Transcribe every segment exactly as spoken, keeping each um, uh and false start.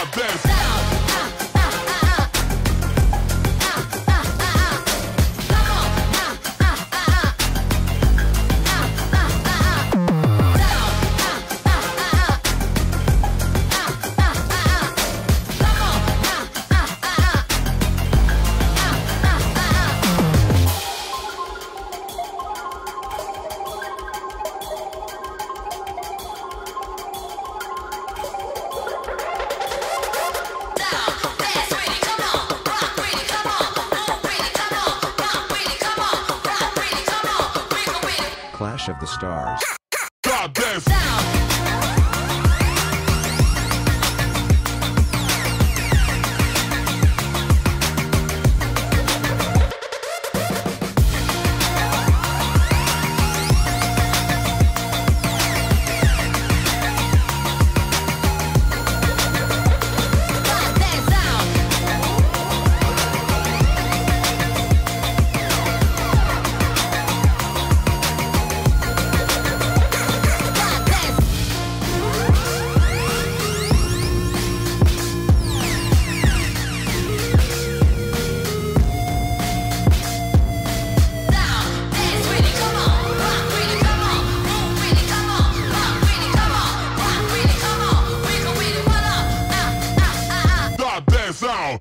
Clash of the Stars. God damn. Sound.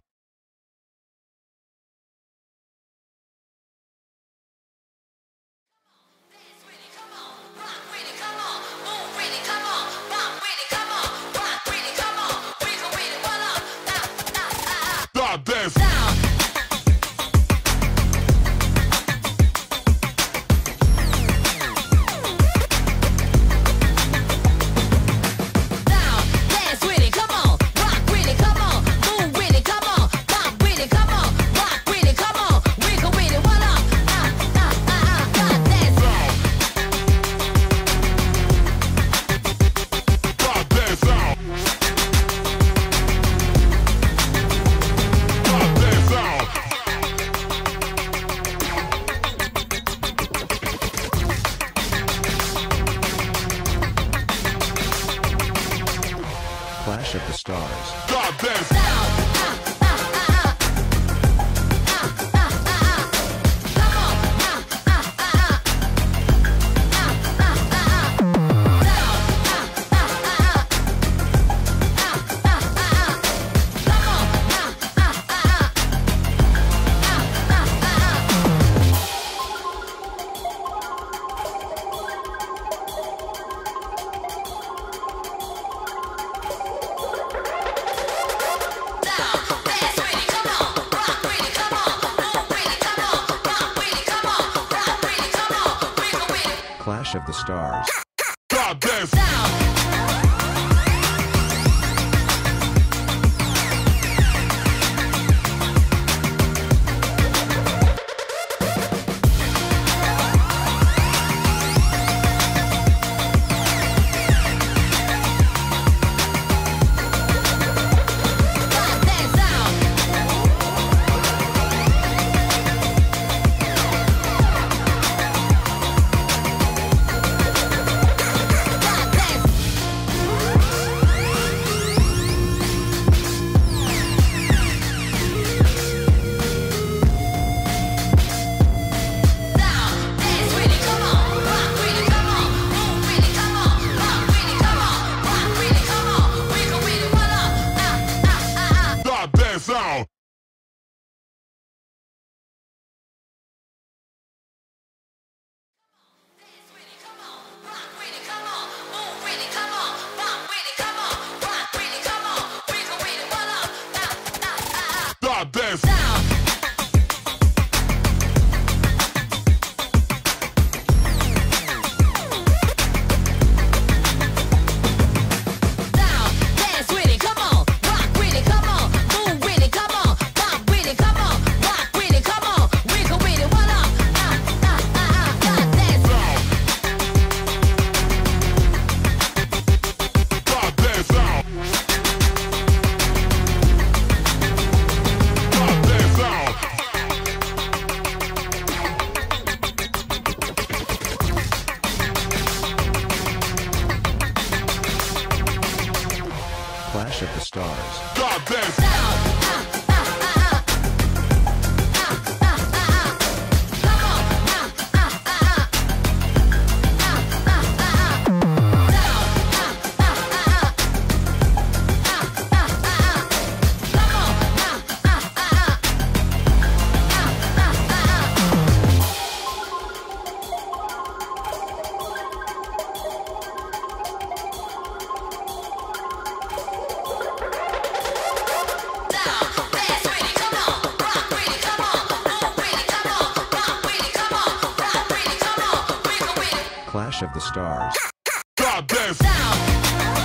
God damn. Clash of the Stars. God damn. Clash of the Stars. God damn. Stars. God damn. Clash of the Stars. God damn.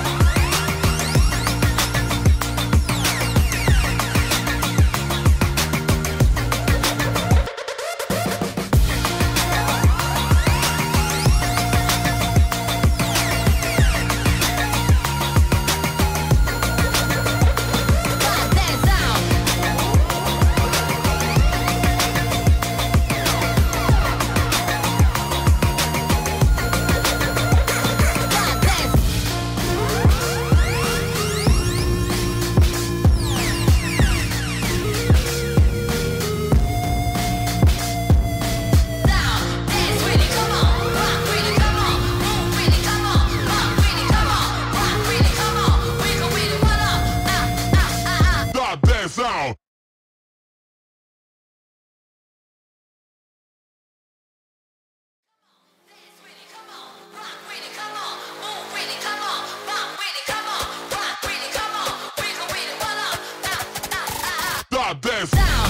Sound. God damn.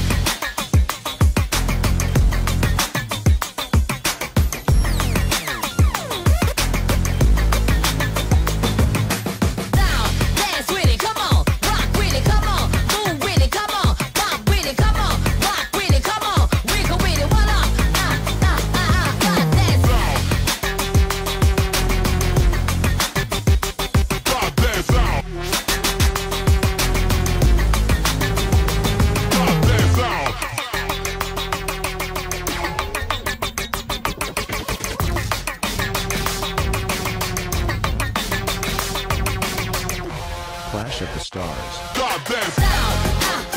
Clash of the Stars. God damn.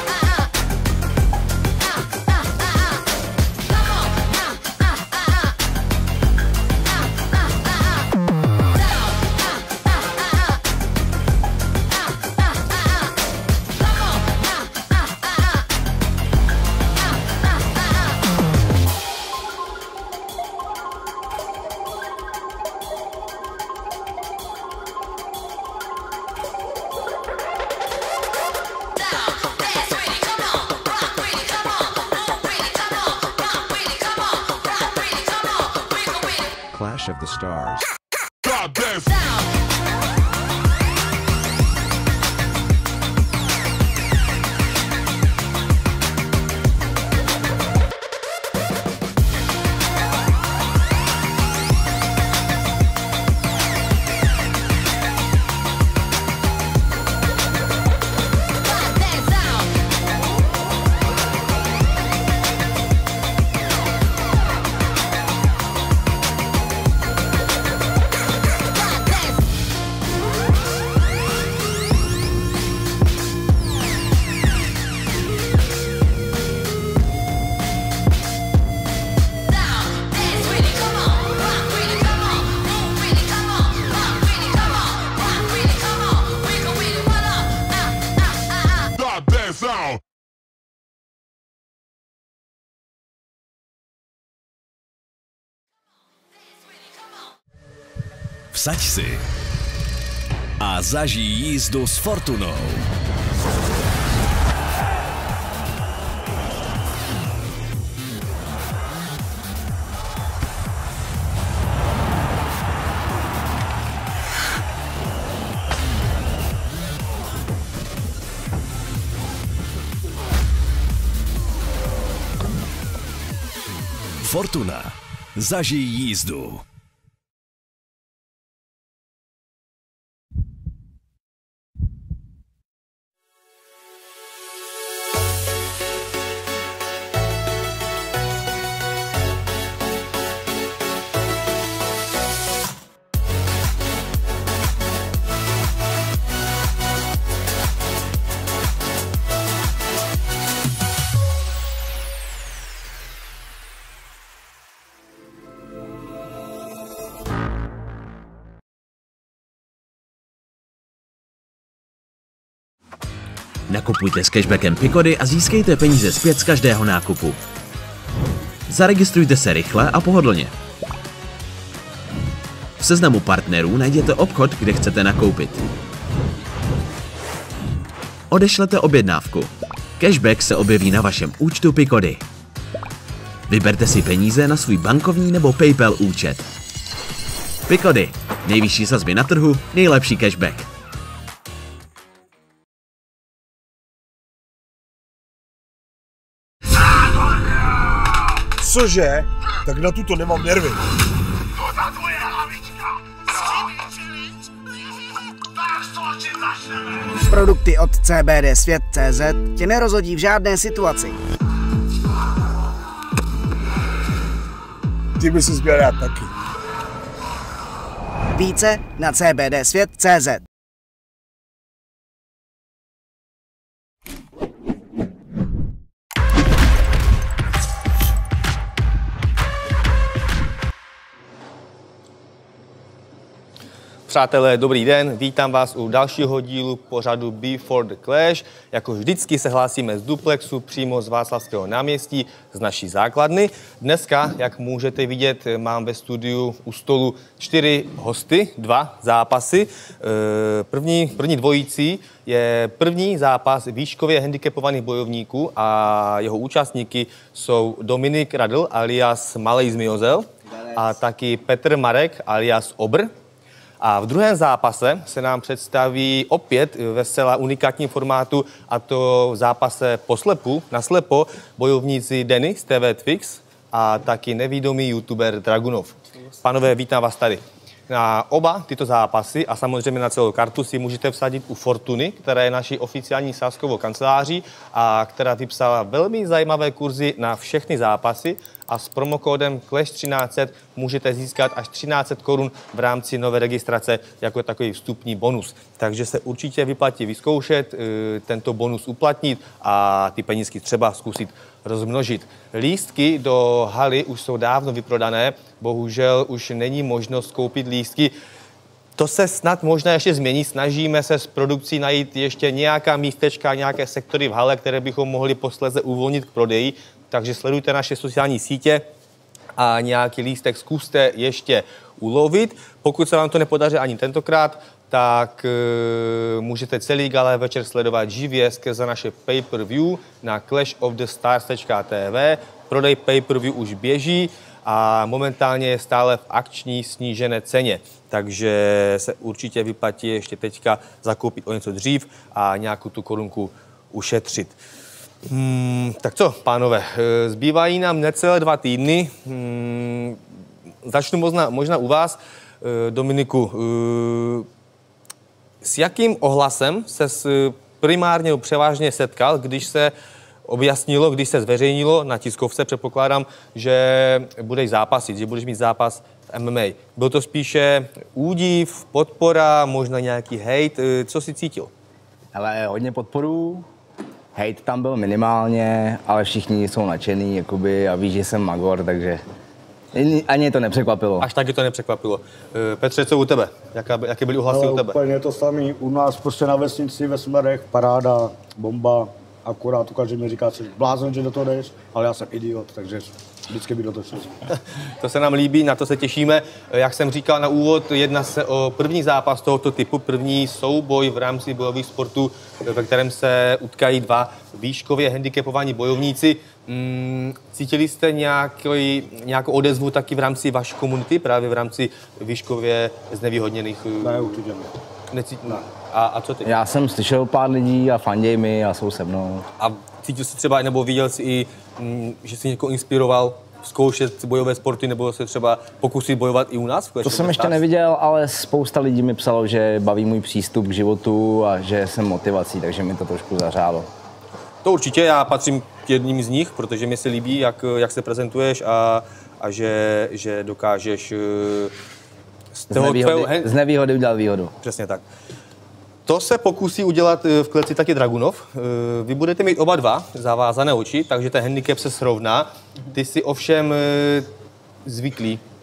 Clash of the Stars. God damn. Sound. Vsaď si a zažij jízdu s Fortunou. Fortuna. Zažij jízdu. Nakupujte s cashbackem Picody a získejte peníze zpět z každého nákupu. Zaregistrujte se rychle a pohodlně. V seznamu partnerů najděte obchod, kde chcete nakoupit. Odešlete objednávku. Cashback se objeví na vašem účtu Picody. Vyberte si peníze na svůj bankovní nebo PayPal účet. Picody. Nejvyšší sazby na trhu, nejlepší cashback. Cože? Tak na tuto nemám nervy. Produkty od C B D Svět tečka cé zet tě nerozhodí v žádné situaci. Ty by si měl rád taky. Více na C B D Svět tečka cé zet. Přátelé, dobrý den, vítám vás u dalšího dílu pořadu Before the Clash. Jako vždycky se hlásíme z duplexu přímo z Václavského náměstí, z naší základny. Dneska, jak můžete vidět, mám ve studiu u stolu čtyři hosty, dva zápasy. První, první dvojicí je první zápas výškově handicapovaných bojovníků a jeho účastníky jsou Dominik Radl alias Malej Zmiozel a taky Petr Marek alias Obr. A v druhém zápase se nám představí opět ve zcela unikátním formátu, a to v zápase poslepu, naslepo, bojovníci Denny z T V Twix a taky nevídomý youtuber Dragunov. Pánové, vítám vás tady. Na oba tyto zápasy a samozřejmě na celou kartu si můžete vsadit u Fortuny, která je naší oficiální sázkovou kanceláří a která vypsala velmi zajímavé kurzy na všechny zápasy a s promokódem Clash třináct set můžete získat až třináct set korun v rámci nové registrace jako takový vstupní bonus. Takže se určitě vyplatí vyzkoušet, tento bonus uplatnit a ty penízky třeba zkusit rozmnožit. Lístky do haly už jsou dávno vyprodané, bohužel už není možnost koupit lístky. To se snad možná ještě změní, snažíme se s produkcí najít ještě nějaká místečka, nějaké sektory v hale, které bychom mohli posléze uvolnit k prodeji, takže sledujte naše sociální sítě a nějaký lístek zkuste ještě ulovit. Pokud se vám to nepodaří ani tentokrát, tak uh, můžete celý gala večer sledovat živě skrze naše pay-per-view na clash of the stars tečka té vé. Prodej pay-per-view už běží a momentálně je stále v akční snížené ceně, takže se určitě vyplatí ještě teďka zakoupit o něco dřív a nějakou tu korunku ušetřit. Hmm, tak co, pánové, zbývají nám necelé dva týdny. Hmm, začnu možná, možná u vás, Dominiku. S jakým ohlasem ses primárně převážně setkal, když se objasnilo, když se zveřejnilo na tiskovce, předpokládám, že budeš zápasit, že budeš mít zápas v M M A. Byl to spíše údiv, podpora, možná nějaký hejt? Co jsi cítil? Ale hodně podporů. Hejt tam byl minimálně, ale všichni jsou nadšený jakoby, a ví, že jsem magor, takže ani to nepřekvapilo. Až taky to nepřekvapilo. Petře, co u tebe? Jaká, jaké byly ohlasy no, u tebe? Úplně to samé. U nás prostě na vesnici ve Smerech, paráda, bomba, akorát tu každý mi říká, že blázen, že do toho jdeš, ale já jsem idiot, takže vždycky by do toho šel. To se nám líbí, na to se těšíme. Jak jsem říkal na úvod, jedná se o první zápas tohoto typu, první souboj v rámci bojových sportů, ve kterém se utkají dva výškově handicapovaní bojovníci. Hmm, cítili jste nějaký, nějakou odezvu taky v rámci vaší komunity, právě v rámci výškově znevýhodněných? Ne, určitě ne. Necít... ne. A, a co ty? Já jsem slyšel pár lidí a fanděj mi a jsou se mnou. A cítil jsi třeba, nebo viděl jsi i, m, že jsi někoho inspiroval zkoušet bojové sporty, nebo se třeba pokusit bojovat i u nás? V to jsem ještě neviděl, ale spousta lidí mi psalo, že baví můj přístup k životu a že jsem motivací, takže mi to trošku zařálo. To určitě, já patřím k jedním z nich, protože mi se líbí, jak, jak se prezentuješ a, a že, že dokážeš z, toho z, nevýhody, tvého... z nevýhody udělat výhodu. Přesně tak. To se pokusí udělat v kleci taky Dragunov. Vy budete mít oba dva zavázané oči, takže ten handicap se srovná. Ty jsi ovšem zvyklý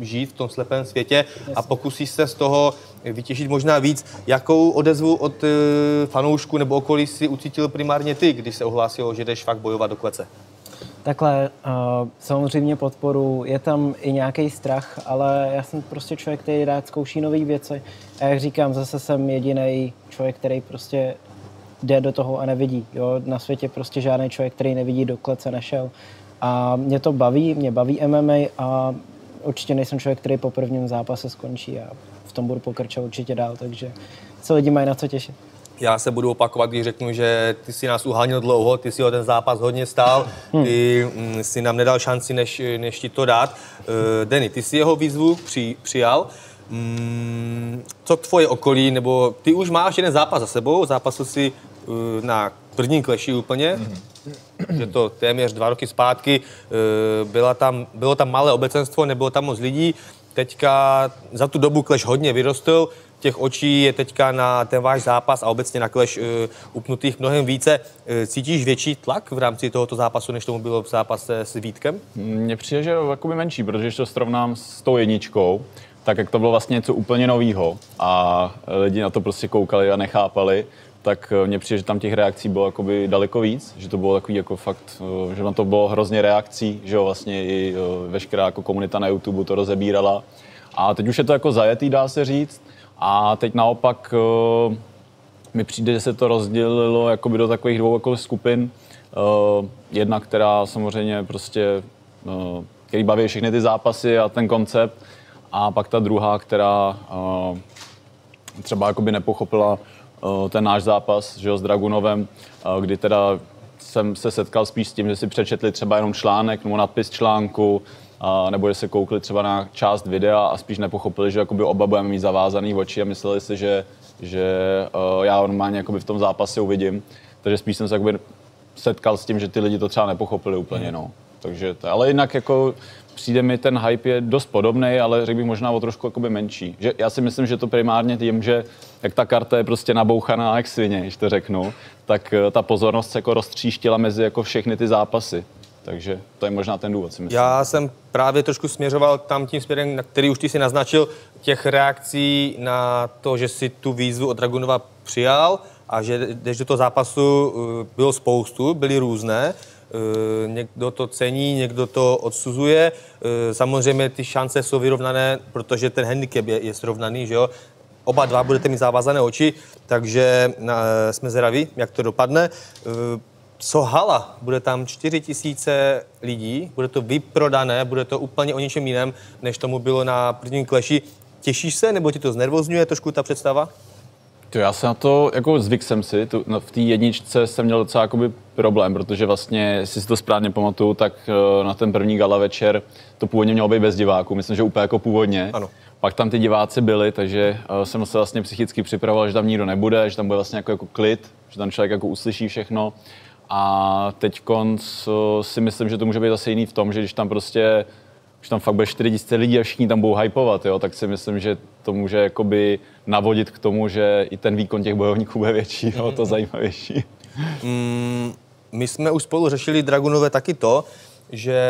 žít v tom slepém světě a pokusíš se z toho vytěžit možná víc. Jakou odezvu od uh, fanoušků nebo okolí si ucítil primárně ty, když se ohlásilo, že jdeš fakt bojovat do klece? Takhle, uh, samozřejmě podporu, je tam i nějaký strach, ale já jsem prostě člověk, který rád zkouší nové věci. A jak říkám, zase jsem jediný člověk, který prostě jde do toho a nevidí. Jo? Na světě prostě žádný člověk, který nevidí, do klece nešel. A mě to baví, mě baví M M A a určitě nejsem člověk, který po prvním zápase skončí a v tom budu pokračovat určitě dál, takže se lidi mají na co těšit. Já se budu opakovat, když řeknu, že ty si nás uháněl dlouho, ty si o ten zápas hodně stál, ty hmm. si nám nedal šanci, než, než ti to dát. Uh, Denny, ty si jeho výzvu při, přijal. Mm, co tvoje okolí, nebo ty už máš jeden zápas za sebou, zápasil si uh, na prvním kleši úplně, mm-hmm. že to téměř dva roky zpátky, uh, byla tam, bylo tam malé obecenstvo, nebylo tam moc lidí, teďka za tu dobu kleš hodně vyrostl, těch očí je teďka na ten váš zápas a obecně na kleš uh, upnutých mnohem více. Uh, cítíš větší tlak v rámci tohoto zápasu, než tomu bylo v zápase s Vítkem? Mně přijde, že je jakoby menší, protože když to srovnám s tou jedničkou, tak jak to bylo vlastně něco úplně novýho a lidi na to prostě koukali a nechápali, tak mně přijde, že tam těch reakcí bylo jakoby daleko víc, že to bylo takový jako fakt, že na to bylo hrozně reakcí, že jo, vlastně i veškerá jako komunita na YouTube to rozebírala. A teď už je to jako zajetý, dá se říct. A teď naopak uh, mi přijde, že se to rozdělilo jakoby do takových dvou jako skupin. Uh, jedna, která samozřejmě prostě, uh, který baví všechny ty zápasy a ten koncept. A pak ta druhá, která uh, třeba jakoby nepochopila uh, ten náš zápas, že jo, s Dragunovem, uh, kdy teda jsem se setkal spíš s tím, že si přečetli třeba jenom článek nebo nadpis článku, uh, nebo že se koukli třeba na část videa a spíš nepochopili, že jakoby oba budeme mít zavázaný oči a mysleli si, že, že uh, já normálně jakoby v tom zápase uvidím. Takže spíš jsem se jakoby setkal s tím, že ty lidi to třeba nepochopili úplně, mm. no. Takže to, ale jinak jako přijde mi ten hype je dost podobný, ale řekl bych možná o trošku jakoby menší. Že já si myslím, že to primárně tím, že jak ta karta je prostě nabouchaná jak svině, když to řeknu, tak ta pozornost se jako roztříštila mezi jako všechny ty zápasy. Takže to je možná ten důvod, si myslím. Já jsem právě trošku směřoval tam tím směrem, na který už ty si naznačil, těch reakcí na to, že si tu výzvu od Dragunova přijal a že jdeš do toho zápasu, bylo spoustu, byly různé. Někdo to cení, někdo to odsuzuje. Samozřejmě ty šance jsou vyrovnané, protože ten handicap je, je srovnaný, že jo. Oba dva budete mít zavázané oči, takže jsme zvědaví, jak to dopadne. Co hala? Bude tam čtyři tisíce lidí, bude to vyprodané, bude to úplně o něčem jiném, než tomu bylo na prvním kleši. Těšíš se, nebo ti to znervozňuje trošku ta představa? To já se na to, jako zvyk jsem si, tu, no, v té jedničce jsem měl docela jakoby problém, protože vlastně, jestli si to správně pamatuju, tak uh, na ten první gala večer to původně mělo být bez diváků, myslím, že úplně jako původně. Ano. Pak tam ty diváci byli, takže uh, jsem se vlastně psychicky připravoval, že tam nikdo nebude, že tam bude vlastně jako, jako klid, že tam člověk jako uslyší všechno. A teď konc uh, si myslím, že to může být zase jiný v tom, že když tam prostě už tam fakt bude čtyři tisíce lidí a všichni tam budou hypovat, jo, tak si myslím, že to může jakoby navodit k tomu, že i ten výkon těch bojovníků bude větší, jo, to zajímavější. Mm, my jsme už spolu řešili, Dragunové, taky to, že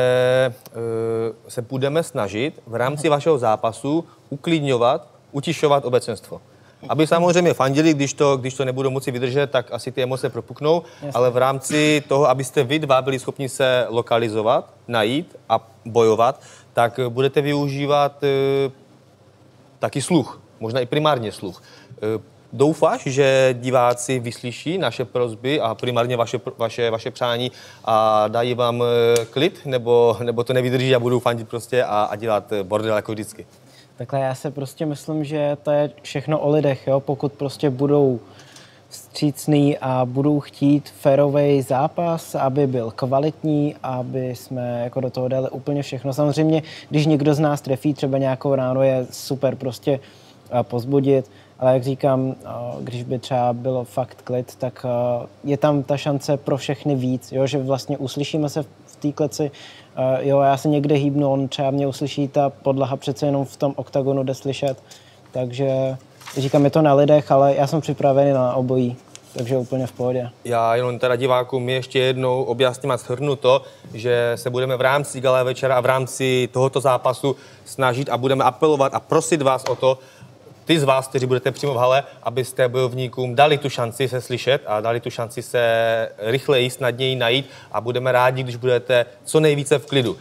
uh, se budeme snažit v rámci vašeho zápasu uklidňovat, utišovat obecenstvo. Aby samozřejmě fandili, když to, když to nebudou moci vydržet, tak asi ty emoce propuknou, Jasně. ale v rámci toho, abyste vy dva byli schopni se lokalizovat, najít a bojovat, tak budete využívat e, taky sluch, možná i primárně sluch. E, doufáš, že diváci vyslyší naše prosby a primárně vaše, vaše, vaše přání a dají vám e, klid, nebo, nebo to nevydrží a budou fandit prostě a, a dělat bordel jako vždycky? Takhle já se prostě myslím, že to je všechno o lidech, jo? Pokud prostě budou vstřícný a budou chtít férový zápas, aby byl kvalitní, aby jsme jako do toho dali úplně všechno. Samozřejmě, když někdo z nás trefí třeba nějakou ráno, je super prostě pozbudit, ale jak říkám, když by třeba bylo fakt klid, tak je tam ta šance pro všechny víc, jo? Že vlastně uslyšíme se v té kleci. Uh, jo, já se někde hýbnu, on třeba mě uslyší, ta podlaha přece jenom v tom oktagonu jde slyšet. Takže říkám, je to na lidech, ale já jsem připravený na obojí. takže úplně v pohodě. Já jenom teda divákům ještě jednou objasním a shrnu to, že se budeme v rámci gala večera a v rámci tohoto zápasu snažit a budeme apelovat a prosit vás o to, ty z vás, kteří budete přímo v hale, abyste bojovníkům dali tu šanci se slyšet a dali tu šanci se rychleji, snadněji najít a budeme rádi, když budete co nejvíce v klidu.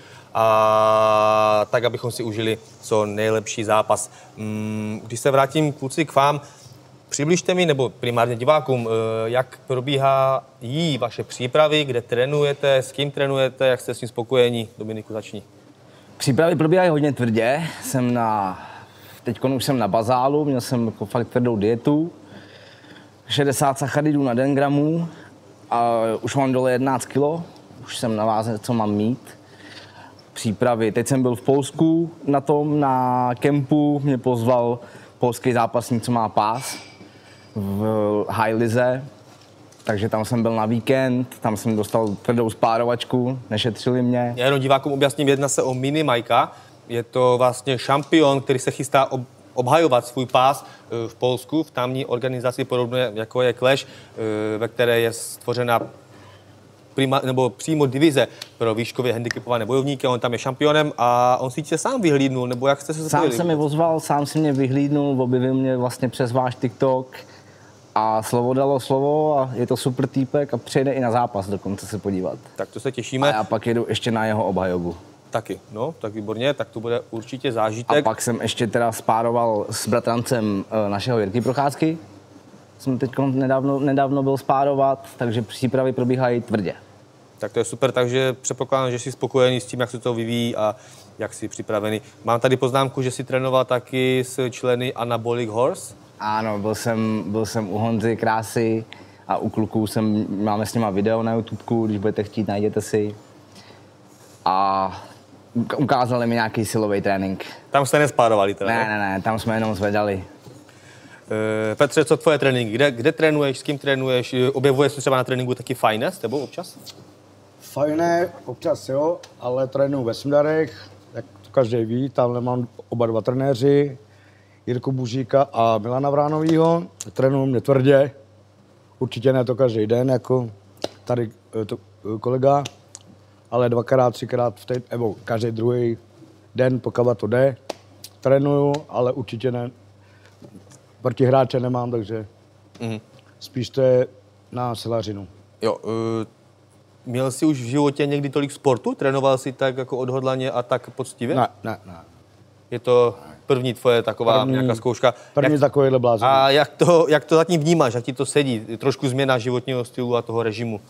A tak, abychom si užili co nejlepší zápas. Když se vrátím, kluci, k vám, přibližte mi, nebo primárně divákům, jak probíhá jí vaše přípravy, kde trénujete, s kým trénujete, jak jste s tím spokojení. Dominiku, začni. Přípravy probíhají hodně tvrdě. Jsem na, teď už jsem na bazálu, měl jsem jako fakt tvrdou dietu. šedesát sacharidů na den gramů a už mám dole jedenáct kilo. Už jsem na váze, co mám mít. Přípravy. Teď jsem byl v Polsku na tom, na kempu, mě pozval polský zápasník, co má pás v high lize, takže tam jsem byl na víkend, tam jsem dostal tvrdou spárovačku, nešetřili mě. Já jenom divákům objasním, jedná se o Mini Majka, je to vlastně šampion, který se chystá ob obhajovat svůj pás v Polsku, v tamní organizaci podobně jako je Clash, ve které je stvořena prima, nebo přímo divize pro výškově handicapované bojovníky, on tam je šampionem a on si tě sám vyhlídnul, nebo jak jste se spojili? Sám se mi ozval, sám si mě vyhlídnul, objevil mě vlastně přes váš TikTok a slovo dalo slovo a je to super týpek a přijde i na zápas dokonce se podívat. Tak to se těšíme. A já pak jedu ještě na jeho obhajobu. Taky, no, tak výborně, tak to bude určitě zážitek. A pak jsem ještě teda spároval s bratrancem našeho Jirky Procházky. Jsem teď nedávno, nedávno byl spárovat, takže přípravy probíhají tvrdě. Tak to je super, takže předpokládám, že jsi spokojený s tím, jak se to vyvíjí a jak jsi připravený. Mám tady poznámku, že jsi trénoval taky s členy Anabolic Horse. Ano, byl jsem, byl jsem u Honzy Krásy a u kluků jsem, máme s nima video na YouTubeku, když budete chtít, najděte si. A ukázali mi nějaký silový trénink. Tam jste nespárovali teda? Ne, ne, ne, tam jsme jenom zvedali. E, Petře, co tvoje tréninky? Kde, kde trénuješ, s kým trénuješ? Objevuje se třeba na tréninku taky Fajné s tebou občas? Fajné, občas jo, ale trénuju ve Smdarech, jak to každý ví, tamhle mám oba dva trenéři, Jirku Bužíka a Milana Vránovýho. Trénuju mě tvrdě, určitě ne to každý den, jako tady to, kolega, ale dvakrát, třikrát v týdnu, nebo každý druhý den, pokud to jde. Trénuju, ale určitě ne, proti hráče nemám, takže mm. spíš to je na silařinu. Jo, uh, měl jsi už v životě někdy tolik sportu? Trénoval jsi tak jako odhodlaně a tak poctivě? Ne, ne, ne. Je to první tvoje taková první, nějaká zkouška. První jak, takovýhle blázen. A jak to, jak to zatím vnímáš? Jak ti to sedí? Trošku změna životního stylu a toho režimu?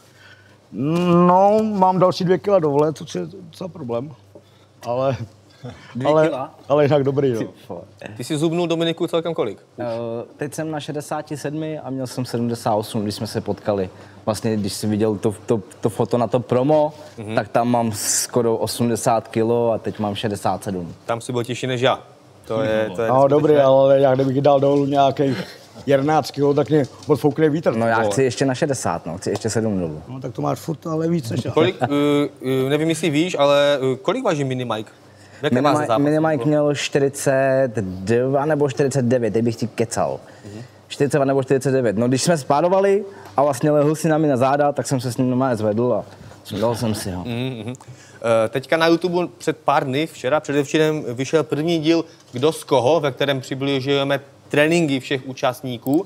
No, mám další dvě kila dovole, což je docela problém. Ale, ale, ale jinak dobrý, jo. Ty jsi zubnul, Dominiku, celkem kolik? Uh, teď jsem na šedesát sedm a měl jsem sedmdesát osm, když jsme se potkali. Vlastně, když jsi viděl to, to, to foto na to promo, mm-hmm. tak tam mám skoro osmdesát kilo a teď mám šedesát sedm. Tam si byl těžší než já. To je, to je no dobrý, ale jak kdybych dal dolů nějaký jedenáct kilo, tak mě odfoukne vítr. No já chci ještě na šedesát, no, chci ještě sedm dolů. No tak to máš furt, ale víc než já. Kolik, uh, uh, nevím, jestli víš, ale uh, kolik váží Mini Mike? Mini Mike měl čtyřicet dva nebo čtyřicet devět, teď bych ti kecal. Mm-hmm. čtyřicet dva nebo čtyřicet devět. No když jsme spárovali a vlastně lehl si na mě na záda, tak jsem se s ním normálně zvedl a dal jsem si ho. Mm-hmm. Teďka na YouTube před pár dny, včera předevčírem, vyšel první díl Kdo z koho, ve kterém přibližujeme tréninky všech účastníků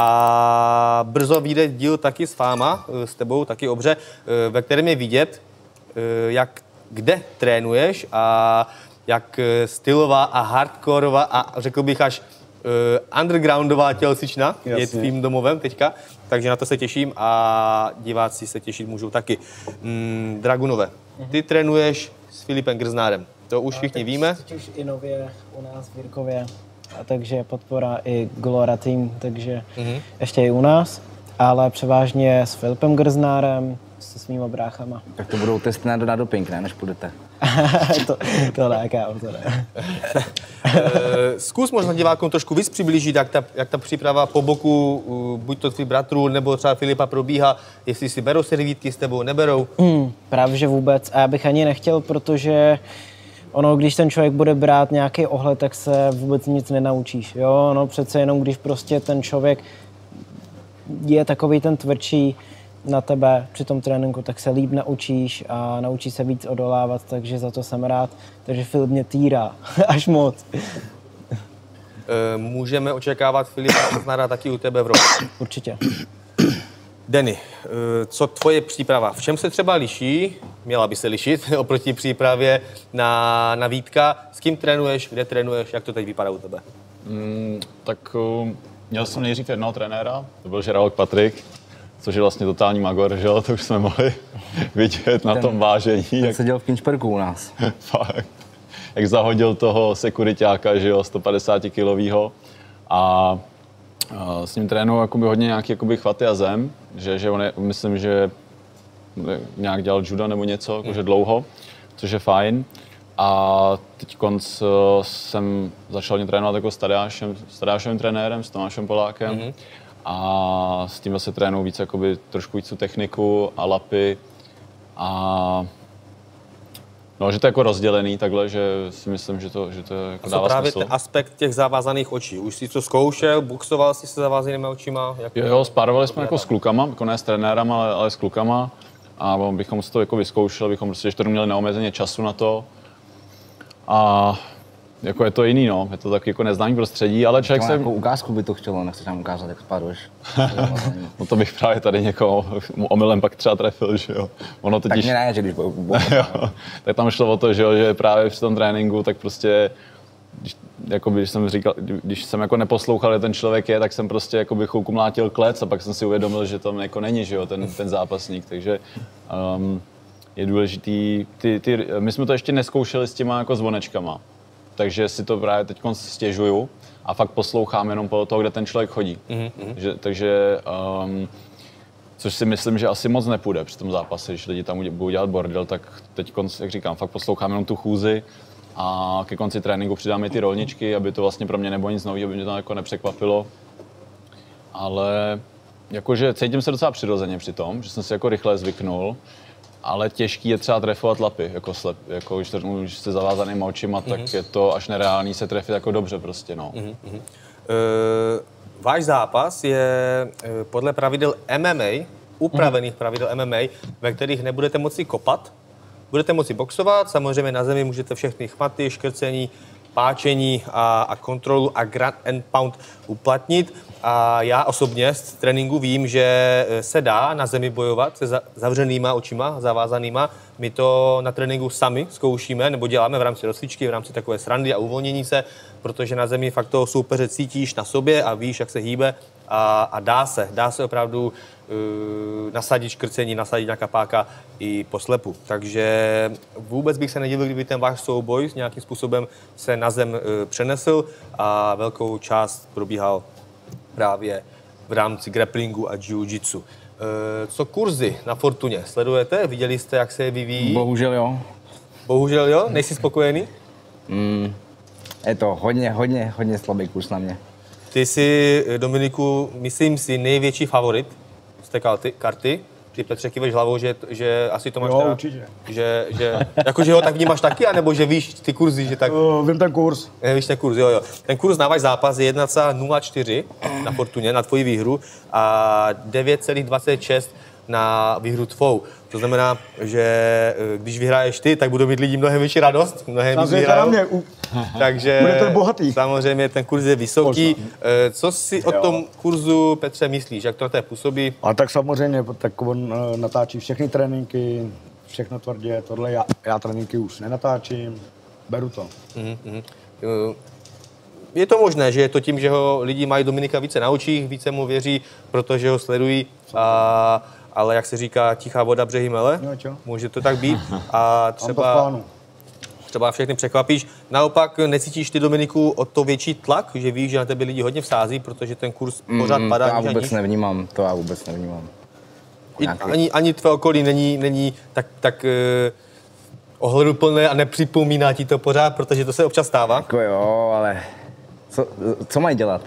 a brzo vyjde díl taky s váma, s tebou taky Obře, ve kterém je vidět, jak kde trénuješ a jak stylová a hardkorová a řekl bych až uh, undergroundová tělocvična je tvým domovem teďka, takže na to se těším a diváci se těšit můžou taky. Mm, Dragunové, ty trénuješ s Filipem Grznárem, to už všichni víme. Už i nově u nás v Jirkově, a takže podpora i Glora Team, takže mm-hmm. ještě i u nás, ale převážně s Filipem Grznárem, se svýma bráchama. Tak to budou testy na, na doping, ne, než půjdete? to, to ne, kámo, to ne. Zkus možná divákům trošku víc přiblížit, jak ta, jak ta příprava po boku, buď to tvých bratrů, nebo třeba Filipa probíhá, jestli si berou servítky s tebou, neberou? Hmm, právě, že vůbec. A já bych ani nechtěl, protože ono, když ten člověk bude brát nějaký ohled, tak se vůbec nic nenaučíš. Jo, no přece jenom, když prostě ten člověk je takový ten tvrdší na tebe při tom tréninku, tak se líp naučíš a naučíš se víc odolávat, takže za to jsem rád. Takže Filip mě týrá až moc. Můžeme očekávat Filipa Oznara taky u tebe v roce? Určitě. Denny, co tvoje příprava? V čem se třeba liší, měla by se lišit oproti přípravě na, na Vítka? S kým trénuješ, kde trénuješ, jak to teď vypadá u tebe? Mm, tak uh, měl jsem nejdřív jednoho trenéra, to byl Žeralok Patrik, což je vlastně totální magor, že jo, to už jsme mohli vidět na ten, tom vážení. Ten jak... seděl v Kinčperku u nás. Fakt. Jak zahodil toho sekuriťáka, že jo, sto padesát kilovýho a s ním trénuji jakoby hodně nějaký jakoby chvaty a zem, že, že on je, myslím, že nějak dělal judo nebo něco, jakože dlouho, což je fajn. A teď konc jsem začal mě trénovat jako s Tadeášem, s Tadeášovým trenérem, s Tomášem Polákem. Mm-hmm. A s tím se trénuji víc jakoby trošku víc tu techniku a lapy. A no, že to je jako rozdělený takhle, že si myslím, že to, že to jako dává právě smysl. ten aspekt těch zavázaných očí? Už jsi to zkoušel, boxoval jsi se zavázanými očima? Jak Jo, jo, spárovali jsme jako s klukama, jako ne s trenérem, ale, ale s klukama. A bychom si to jako vyzkoušeli, bychom prostě ještě měli neomezeně času na to. A jako je to jiný, no, je to taky jako neznámý prostředí, ale člověk se... Jako ukázku by to chtělo, nechceš nám ukázat, jak spáruješ. No to bych právě tady někoho omylem pak třeba trefil, že jo. Ono totiž... Tak mě ne, že když bo, bo, jo, tak tam šlo o to, že, jo, že právě při tom tréninku, tak prostě, když, jakoby, když jsem říkal, když jsem jako neposlouchal, že ten člověk je, tak jsem prostě jakoby chvilku mlátil klec a pak jsem si uvědomil, že tam jako není, že jo, ten, ten zápasník, takže um, je důležitý, ty, ty, my jsme to ještě neskoušeli s těma jako zvonečkama, takže si to právě teď stěžuju a fakt poslouchám jenom podle toho, kde ten člověk chodí. Mm-hmm. Že, takže, um, což si myslím, že asi moc nepůjde při tom zápase, když lidi tam budou dělat bordel, tak teď, jak říkám, fakt poslouchám jenom tu chůzi a ke konci tréninku přidám i ty rolničky, aby to vlastně pro mě nebylo nic nového, aby mě to jako nepřekvapilo. Ale jakože cítím se docela přirozeně při tom, že jsem si jako rychle zvyknul. Ale těžký je třeba trefovat lapy, jako, slep, jako když, to, když jste zavázanýma očima, mm-hmm. tak je to až nereálný se trefit jako dobře prostě, no. Mm-hmm. Uh, váš zápas je uh, podle pravidel M M A, upravených mm-hmm. pravidel M M A, ve kterých nebudete moci kopat, budete moci boxovat, samozřejmě na zemi můžete všechny chmaty, škrcení, páčení a, a kontrolu a ground and pound uplatnit. A já osobně z tréninku vím, že se dá na zemi bojovat se zavřenýma očima, zavázanýma. My to na tréninku sami zkoušíme, nebo děláme v rámci rozcvičky, v rámci takové srandy a uvolnění se, protože na zemi fakt toho soupeře cítíš na sobě a víš, jak se hýbe a, a dá se, dá se opravdu uh, nasadit škrcení, nasadit na kapáka i po slepu. Takže vůbec bych se nedivil, kdyby ten váš souboj nějakým způsobem se na zem uh, přenesl a velkou část probíhal právě v rámci grapplingu a jiu-jitsu. E, co kurzy na Fortuně? Sledujete? Viděli jste, jak se je vyvíjí? Bohužel jo. Bohužel jo? Nejsi spokojený? Mm, je to hodně, hodně, hodně slabý kurz na mě. Ty jsi, Dominiku, myslím si, největší favorit z té karty. karty. Ty, Petře, kýveš hlavou, že, že asi to máš Jo, teda, určitě. Že, že, jako, že ho tak vnímáš taky, anebo že víš ty kurzy, že tak... Uh, vím ten kurz. Ne, víš ten kurz, jo, jo. Ten kurz na váš zápas je jedna celá nula čtyři na Fortuně, na tvoji výhru a devět celá dvacet šest na výhru tvou. To znamená, že když vyhraješ ty, tak budou mít lidi mnohem větší radost, mnohem víc vyhrajou. Takže budete bohatý. Samozřejmě ten kurz je vysoký. Možná. Co si o tom kurzu, Petře, myslíš? Jak to na té působí? A tak samozřejmě, tak on natáčí všechny tréninky, všechno tvrdě, tohle já, já tréninky už nenatáčím, beru to. Mm-hmm. Je to možné, že je to tím, že ho lidi mají Dominika více na očích, více mu věří, protože ho sledují, a, ale jak se říká, tichá voda břehy mele, no, může to tak být a třeba, třeba všechny překvapíš. Naopak necítíš ty, Dominiku, o to větší tlak, že víš, že na tebe lidi hodně vsází, protože ten kurz pořád mm, padá. To já vůbec nevnímám, to já vůbec nevnímám. I, ani, ani tvé okolí není, není tak, tak uh, ohleduplné a nepřipomíná ti to pořád, protože to se občas stává. Jako jo, ale co, co mají dělat?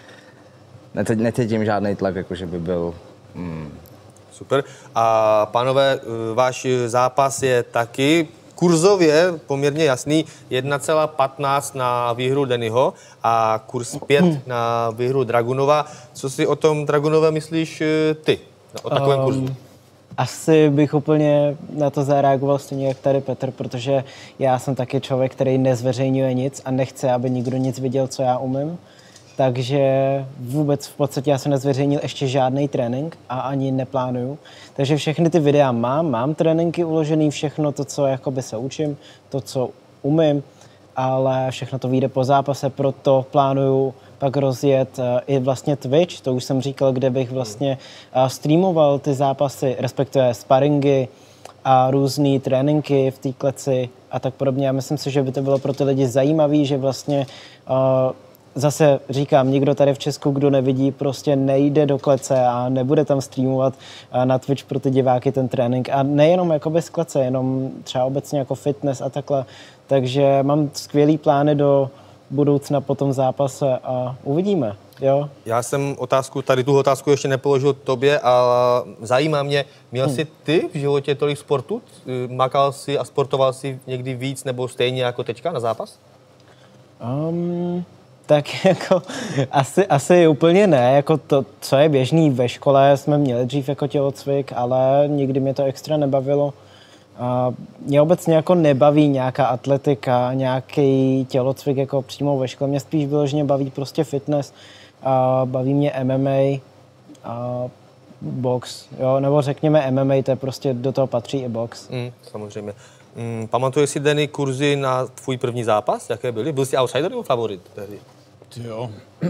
Necítím žádný tlak, jako že by byl... Hmm. Super. A pánové, váš zápas je taky kurzově poměrně jasný, jedna celá patnáct na výhru Dennyho a kurz pět na výhru Dragunova. Co si o tom Dragunové myslíš ty, o takovém um, kurzu? Asi bych úplně na to zareagoval stejně jak tady Petr, protože já jsem taky člověk, který nezveřejňuje nic a nechce, aby nikdo nic viděl, co já umím. Takže vůbec v podstatě já jsem nezveřejnil ještě žádný trénink a ani neplánuju. Takže všechny ty videa mám, mám tréninky uložený, všechno to, co jakoby se učím, to, co umím, ale všechno to vyjde po zápase, proto plánuju pak rozjet uh, i vlastně Twitch, to už jsem říkal, kde bych vlastně uh, streamoval ty zápasy, respektive sparingy a různé tréninky v té kleci a tak podobně. Já myslím si, že by to bylo pro ty lidi zajímavé, že vlastně uh, zase říkám, nikdo tady v Česku, kdo nevidí, prostě nejde do klece a nebude tam streamovat na Twitch pro ty diváky ten trénink. A nejenom jako bez klece, jenom třeba obecně jako fitness a takhle. Takže mám skvělý plány do budoucna po tom zápase a uvidíme. Jo? Já jsem otázku, tady tu otázku ještě nepoložil tobě a zajímá mě, měl jsi ty v životě tolik sportu? Makal jsi a sportoval jsi někdy víc nebo stejně jako teďka na zápas? Um... Tak jako asi, asi úplně ne, jako to, co je běžný ve škole, jsme měli dřív jako tělocvik, ale nikdy mě to extra nebavilo. A mě obecně jako nebaví nějaká atletika, nějaký tělocvik jako přímo ve škole, mě spíš vyloženě baví prostě fitness, a baví mě M M A a box, jo, nebo řekněme M M A, to je prostě, do toho patří i box. Mm, samozřejmě. Mm, pamatuješ si, Denny, kurzy na tvůj první zápas? Jaké byly? Byl jsi outsider nebo favorit tehdy? Jo.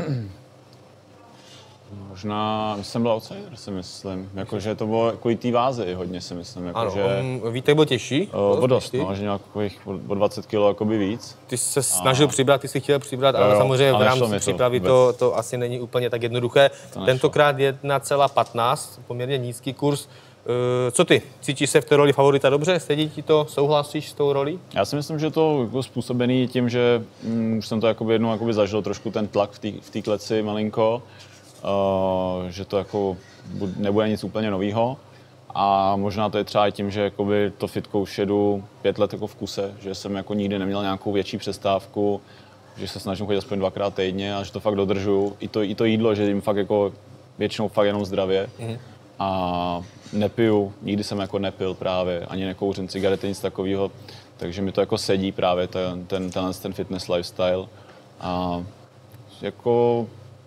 Možná jsem byl outsider, si myslím. Jakože to bylo kvůli té váze hodně, si myslím. Jako, ano, že, on, Vítek byl těžší? O, o dost, no, že měl o dvacet kilo jakoby víc. Ty jsi se snažil a... přibrat, ty jsi chtěl přibrat, ale jo, samozřejmě v rámci přípravy to, to asi není úplně tak jednoduché. Tentokrát jedna celá patnáct, poměrně nízký kurz. Co ty? Cítíš se v té roli favorita dobře? Sedí ti to? Souhlasíš s tou rolí? Já si myslím, že to je způsobený tím, že mm, už jsem to jakoby jednou jakoby zažil trošku ten tlak v té kleci malinko, uh, že to jako nebude nic úplně novýho. A možná to je třeba i tím, že jakoby to fitko už jedu pět let jako v kuse, že jsem jako nikdy neměl nějakou větší přestávku, že se snažím chodit aspoň dvakrát týdně a že to fakt dodržuju. I to, i to jídlo, že jim fakt jako většinou fakt jenom zdravě. Mm-hmm. A nepiju, nikdy jsem jako nepil právě, ani nekouřím cigarety, nic takového, takže mi to jako sedí právě ten, ten, ten, ten fitness lifestyle. A jako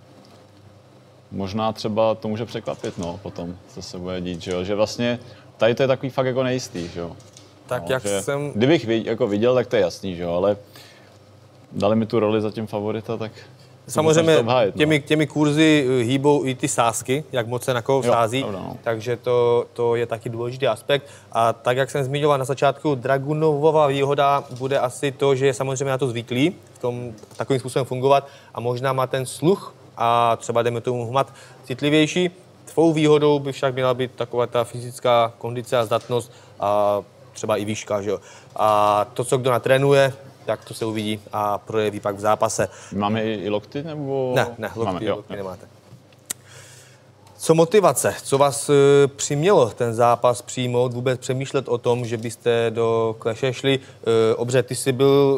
možná třeba to může překvapit, no, potom, co se bude dít, že jo, že vlastně tady to je takový fakt jako nejistý, že jo. Tak no, jak jsem... Kdybych viděl, jako viděl, tak to je jasný, že jo, ale dali mi tu roli za tím favorita, tak... Samozřejmě obhájit, těmi, no. těmi kurzy hýbou i ty sázky, jak moc se na koho sází, jo, no. takže to, to je taky důležitý aspekt. A tak, jak jsem zmiňoval na začátku, Dragunovova výhoda bude asi to, že je samozřejmě na to zvyklý v tom takovým způsobem fungovat a možná má ten sluch a třeba jdeme tomu hmat citlivější. Tvou výhodou by však měla být taková ta fyzická kondice a zdatnost a třeba i výška, že jo. A to, co kdo natrénuje, tak to se uvidí a projeví pak v zápase. Máme i, i lokty, nebo? Ne, ne, lokty, Máme, jo, lokty jo. nemáte. Co motivace? Co vás uh, přimělo ten zápas přijmout, vůbec přemýšlet o tom, že byste do Clashe šli? Uh, Obře, ty jsi byl...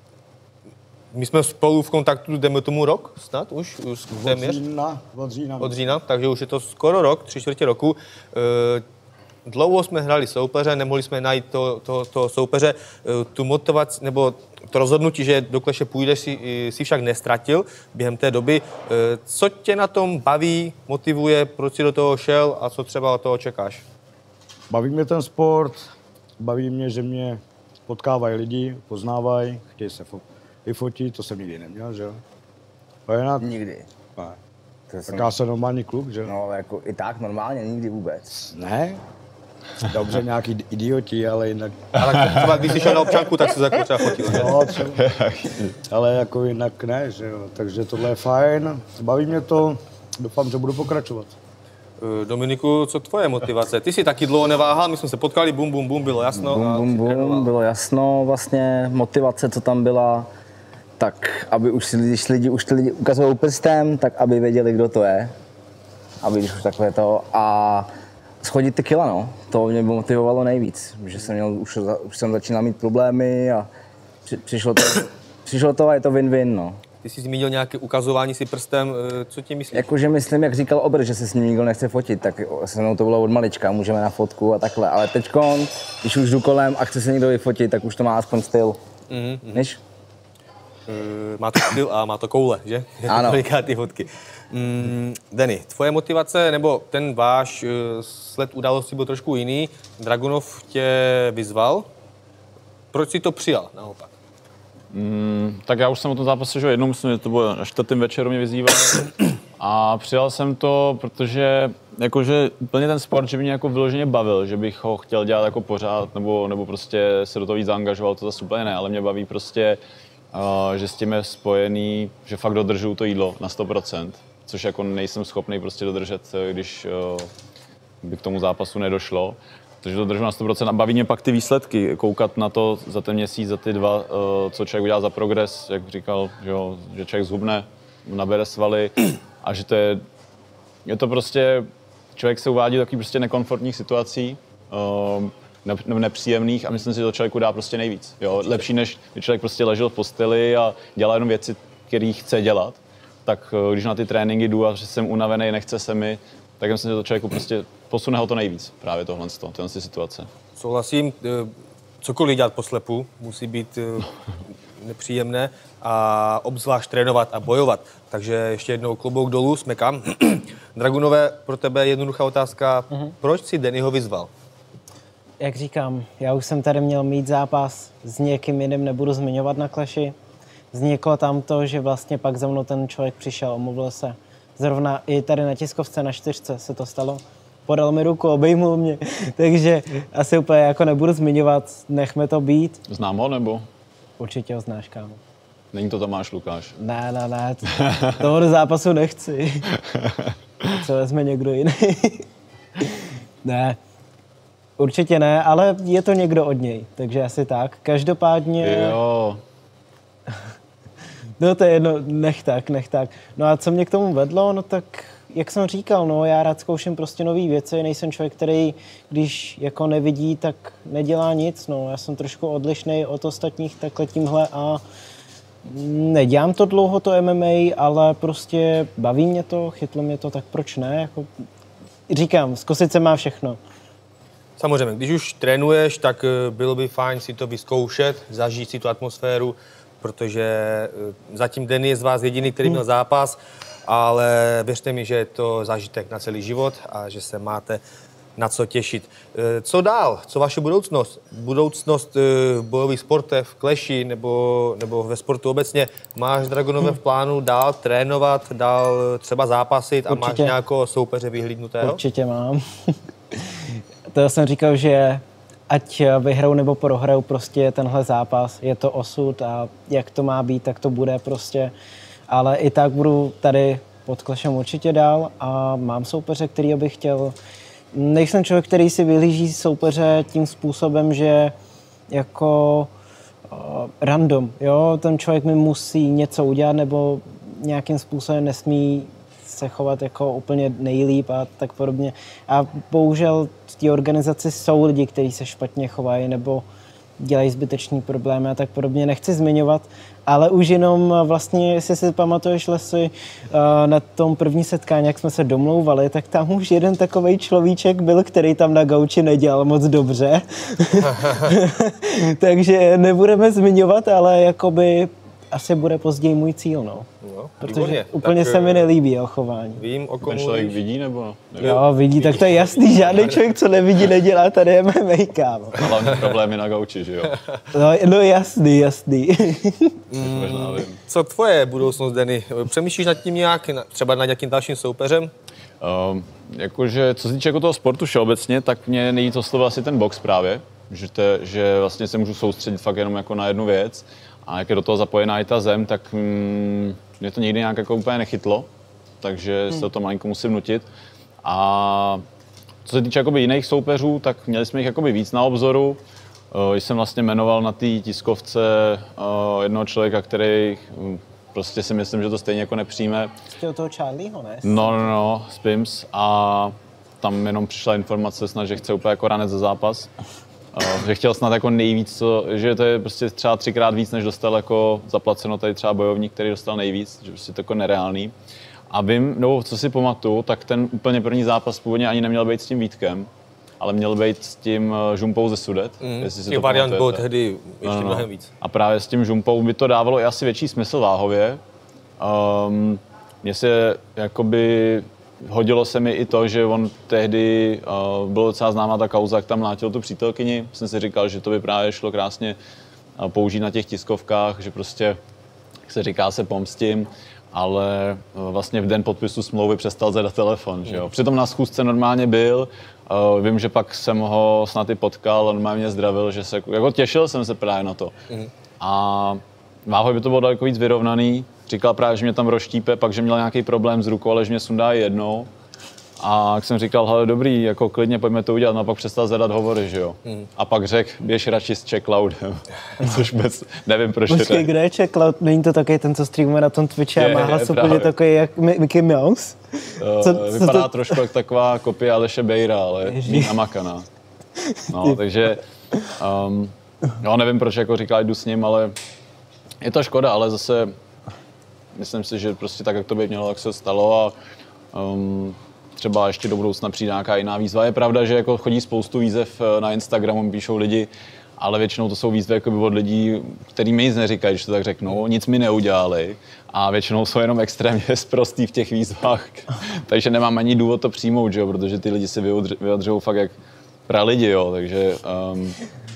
My jsme spolu v kontaktu, jdeme tomu rok snad už? už od, října, od října. Od října, takže už je to skoro rok, tři čtvrtě roku. Uh, Dlouho jsme hráli soupeře, nemohli jsme najít to, to, to soupeře. Tu motivaci, nebo to rozhodnutí, že do Clashe půjdeš, si, si však nestratil během té doby. Co tě na tom baví, motivuje, proč jsi do toho šel a co třeba od toho čekáš? Baví mě ten sport, baví mě, že mě potkávají lidi, poznávají, chtějí se fo- vyfotit, to jsem nikdy neměl, že jo? Nikdy. Ne. To tak jsem... já jsem normální kluk, že? No, jako i tak normálně, nikdy vůbec. Ne? Dobře, nějaký idioti, ale jinak... Ale třeba když jsi šel na občanku, tak se jako třeba fotil, ne? No, třeba. Ale jako jinak ne, že jo? Takže tohle je fajn, baví mě to, doufám, že budu pokračovat. Dominiku, co tvoje motivace? Ty jsi taky dlouho neváhal, my jsme se potkali, bum, bum, bum, bylo jasno. Bum, bum, bum, bylo jasno, vlastně motivace, co tam byla, tak aby už si, když lidi, už ty lidi ukazují prstem, tak aby věděli, kdo to je. Aby když už takové to. A schodit ty kila, no. To mě motivovalo nejvíc, že jsem měl, už, už jsem začínal mít problémy a při, přišlo, to, přišlo to a je to win-win, no. Ty jsi zmínil nějaké ukazování si prstem, co ti myslíš? Jakože myslím, jak říkal Obr, že se s ním nikdo nechce fotit, tak se mnou to bylo od malička, můžeme na fotku a takhle, ale teďkon, když už jdu kolem a chce se někdo vyfotit, tak už to má aspoň styl, mm-hmm. Víš? Uh, má to styl a má to koule, že? Ano. Koliká ty fotky. Mm, Denny, tvoje motivace, nebo ten váš uh, sled událostí byl trošku jiný. Dragunov tě vyzval. Proč jsi to přijal naopak? Mm, tak já už jsem o tom zápase že jednou, myslím, že to bylo na čtvrtém večeru mě vyzýval. A přijal jsem to, protože jakože úplně ten sport, že by mě jako vyloženě bavil, že bych ho chtěl dělat jako pořád, nebo, nebo prostě se do toho víc zaangažoval, to zase úplně ne, ale mě baví prostě, uh, že s tím je spojený, že fakt dodržuju to jídlo na sto procent, což jako nejsem schopný prostě dodržet, když uh, by k tomu zápasu nedošlo. Takže to držím na sto procent a baví mě pak ty výsledky, koukat na to za ten měsíc, za ty dva, co člověk udělá za progres, jak říkal, že, jo, že člověk zhubne, nabere svaly a že to je, je to prostě, člověk se uvádí do takových prostě nekomfortních situací, ne, nepříjemných a myslím si, že to člověku dá prostě nejvíc. Jo? Lepší, než když člověk prostě ležel v posteli a dělá jenom věci, které chce dělat, tak když na ty tréninky jdu a že jsem unavený, nechce se mi, tak myslím, že to člověku prostě posune ho to nejvíc, právě tohle, tyhle situace. Souhlasím, cokoliv dělat po slepu musí být nepříjemné a obzvlášť trénovat a bojovat. Takže ještě jednou klobouk dolů, smekám. Dragunové, pro tebe jednoduchá otázka, mm-hmm. Proč si Dennyho vyzval? Jak říkám, já už jsem tady měl mít zápas s někým jiným, nebudu zmiňovat na Clashi. Vzniklo tam to, že vlastně pak za mnou ten člověk přišel, omluvil se. Zrovna i tady na tiskovce na čtyřce se to stalo. Podal mi ruku, obejmul mě, takže asi úplně jako nebudu zmiňovat, nechme to být. Znám ho, nebo? Určitě ho znáš, kámo. Není to Tomáš Lukáš? Ne, ne, ne, toho do zápasu nechci. Co vezme někdo jiný? Ne, určitě ne, ale je to někdo od něj, takže asi tak. Každopádně... Jo. No to je jedno, nech tak, nech tak. No a co mě k tomu vedlo, no tak, jak jsem říkal, no já rád zkouším prostě nový věci, nejsem člověk, který, když jako nevidí, tak nedělá nic, no já jsem trošku odlišnej od ostatních takhle tímhle a nedělám to dlouho, to M M A, ale prostě baví mě to, chytlo mě to, tak proč ne, jako říkám, zkusit se má všechno. Samozřejmě, když už trénuješ, tak bylo by fajn si to vyzkoušet, zažít si tu atmosféru, protože zatím Denny je z vás jediný, který měl zápas, ale věřte mi, že je to zážitek na celý život a že se máte na co těšit. Co dál? Co vaše budoucnost? Budoucnost v bojových sportech, v Clashi nebo, nebo ve sportu obecně? Máš, Dragunové, v plánu dál trénovat, dál třeba zápasit a Určitě. máš nějakého soupeře vyhlídnutého? Určitě mám. To jsem říkal, že ať vyhrou nebo prohrou, prostě tenhle zápas, je to osud a jak to má být, tak to bude prostě. Ale i tak budu tady pod Clashem určitě dál a mám soupeře, kterýho bych chtěl. Nejsem člověk, který si vyhlíží soupeře tím způsobem, že jako uh, random, jo, ten člověk mi musí něco udělat nebo nějakým způsobem nesmí se chovat jako úplně nejlíp a tak podobně. A bohužel v té organizaci jsou lidi, kteří se špatně chovají nebo dělají zbytečný problémy a tak podobně. Nechci zmiňovat, ale už jenom vlastně, jestli si pamatuješ, Lesy, na tom první setkání, jak jsme se domlouvali, tak tam už jeden takovej človíček byl, který tam na gauči nedělal moc dobře. Takže nebudeme zmiňovat, ale jakoby asi bude později můj cíl, no. No, protože výborně. úplně Tak, se mi nelíbí jeho chování. Vím, o komu Ten člověk vidí, nebo? nebo? Jo, vidí, tak to je jasný, žádný člověk, co nevidí, nedělá tady M M A, kámo. Hlavně problémy na gauči, že jo? No, no jasný, jasný. Mm, možná vím. Co tvoje budoucnost, Denny? Přemýšlíš nad tím nějak, třeba nad nějakým dalším soupeřem? Um, jakože, co se týče jako toho sportu všeobecně, tak mě nejvíc oslovil asi ten box právě, že, te, že vlastně se můžu soustředit fakt jenom jako na jednu věc a jak je do toho zapojená i ta zem, tak mm, mě to nikdy nějak jako úplně nechytlo, takže hmm. se to malinko musím nutit. A co se týče jakoby jiných soupeřů, tak měli jsme jich jakoby víc na obzoru. Uh, jsem vlastně jmenoval na té tiskovce uh, jednoho člověka, který um, prostě si myslím, že to stejně jako nepřijme. Jste od toho Charlieho, ne? No, no, no, z Pims. A tam jenom přišla informace snad, že chce úplně jako ranec za zápas. Uh, že chtěl snad jako nejvíc, co, že to je prostě třeba třikrát víc, než dostal jako zaplaceno tady třeba bojovník, který dostal nejvíc, že prostě to jako nereálný. A vím, no, co si pamatuju, tak ten úplně první zápas původně ani neměl být s tím Vítkem, ale měl být s tím Žumpou ze Sudet. Mm, jestli si to variant byl tehdy ještě no, no. mnohem víc. A právě s tím Žumpou by to dávalo i asi větší smysl váhově. Um, mně se jakoby hodilo se mi i to, že on tehdy uh, bylo docela známá ta kauza, jak tam mlátil tu přítelkyni. Jsem si říkal, že to by právě šlo krásně uh, použít na těch tiskovkách, že prostě, jak se říká, se pomstím. Ale uh, vlastně v den podpisu smlouvy přestal zvedat telefon. Že jo? Přitom na schůzce normálně byl. Uh, vím, že pak jsem ho snad i potkal, on mě zdravil, že se, jako těšil jsem se právě na to. Mm. A váhoj by to bylo daleko víc vyrovnaný. Říkal právě, že mě tam rozštípe, pak, že měl nějaký problém s rukou, ale že mě sundá jednou. A jak jsem říkal, hele, dobrý, jako klidně pojďme to udělat, no a pak přestal zadat hovory, že jo. Mm. A pak řekl, běž radši s Checkloudem, což vůbec nevím, proč je Počkej, kde je Checkloud? Není to taky ten, co streamuje na tom Twitchi a má hlas úplně takový jak Mickey Mouse? Co, Vypadá co to... trošku jak taková kopie Aleše Bejra, ale mít namakaná. No, takže, um, no nevím, proč jako říkal, jdu s ním, ale je to škoda, ale zase myslím si, že prostě tak, jak to by mělo, tak se stalo a um, třeba ještě do budoucna přijde nějaká jiná výzva. Je pravda, že jako chodí spoustu výzev na Instagramu, píšou lidi, ale většinou to jsou výzvy jakoby od lidí, který mi nic neříkají, když to tak řeknou, nic mi neudělali a většinou jsou jenom extrémně sprostý v těch výzvách, takže nemám ani důvod to přijmout, že jo, protože ty lidi si vyjadřují fakt jak pralidi, jo, takže um,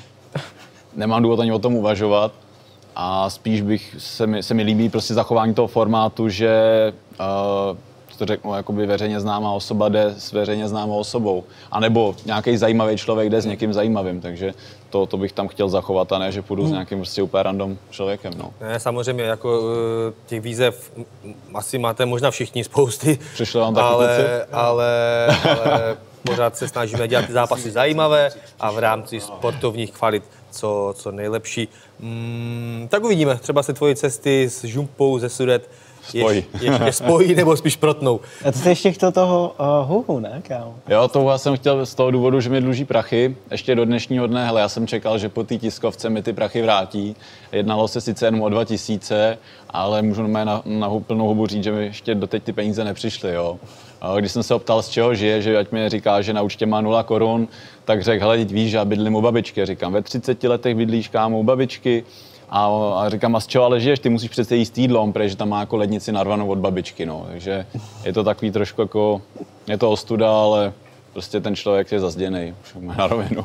nemám důvod ani o tom uvažovat. A spíš bych se mi, se mi líbí prostě zachování toho formátu, že uh, to řeknu, jakoby veřejně známá osoba jde s veřejně známou osobou. A nebo nějaký zajímavý člověk jde s někým zajímavým, takže to, to bych tam chtěl zachovat a ne, že půjdu hmm. s nějakým prostě úplně random člověkem. No. Ne, samozřejmě, jako těch výzev asi máte možná všichni spousty, Přišlo vám ale, ale, ale pořád se snažíme dělat ty zápasy zajímavé a v rámci sportovních kvalit co, co nejlepší. Mm, tak uvidíme, třeba se tvoje cesty s Žumpou ze Sudet spojí. Je, ještě spojí nebo spíš protnou. A to jsi ještě chtěl toho uh, huhu, ne, kámo? Jo, toho jsem chtěl z toho důvodu, že mi dluží prachy. Ještě do dnešního dne, hele, já jsem čekal, že po té tiskovce mi ty prachy vrátí. Jednalo se sice jenom o dva tisíce, ale můžu na, na, na plnou hubu říct, že mi ještě doteď ty peníze nepřišly, jo. Když jsem se optal, z čeho žije, že ať mi říká, že na účtě má nula korun, tak řekl, hele, víš, já bydlím u babičky. Říkám, ve třiceti letech bydlíš, kámo, u babičky. A, a říkám, a z čeho ale žiješ? Ty musíš přece jíst jídlo, protože tam má jako lednici narvanou od babičky, no. Takže je to takový trošku jako, je to ostuda, ale prostě ten člověk je zazděnej, už má na rovinu.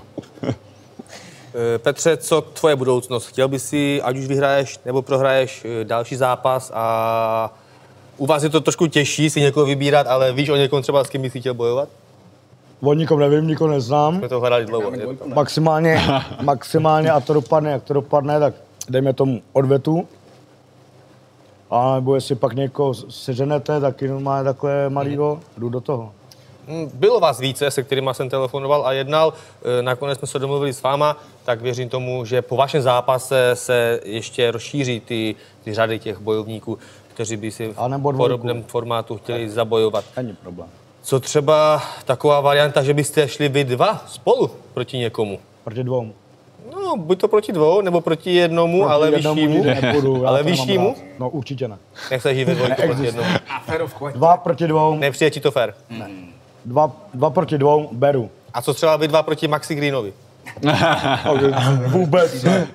Petře, co tvoje budoucnost? Chtěl bys si, ať už vyhraješ nebo prohraješ další zápas a u vás je to trošku těžší si někoho vybírat, ale víš o někom třeba, s kým bys chtěl bojovat? O nikom nevím, nikoho neznám. Jsme to hledali dlouho. Maximálně, maximálně, a to dopadne, jak to dopadne, tak dejme tomu odvetu. A nebo jestli pak někoho seženete, tak jenom má takhle malýho, jdu do toho. Bylo vás více, se kterými jsem telefonoval a jednal. Nakonec jsme se domluvili s váma, tak věřím tomu, že po vašem zápase se ještě rozšíří ty, ty řady těch bojovníků, kteří by si v podobném formátu chtěli zabojovat. Není problém. Co třeba taková varianta, že byste šli vy dva spolu proti někomu? Proti dvou. No, buď to proti dvou, nebo proti jednomu, proti ale jednomu vyššímu. Nepůjdu, ale vyššímu? No určitě ne. Nechceš jít ve dvojku proti jednomu. Dva proti dvou. Nepřijde ti to fér? Ne. Dva, dva proti dvou beru. A co třeba vy dva proti Maxi Greenovi? Vůbec ne.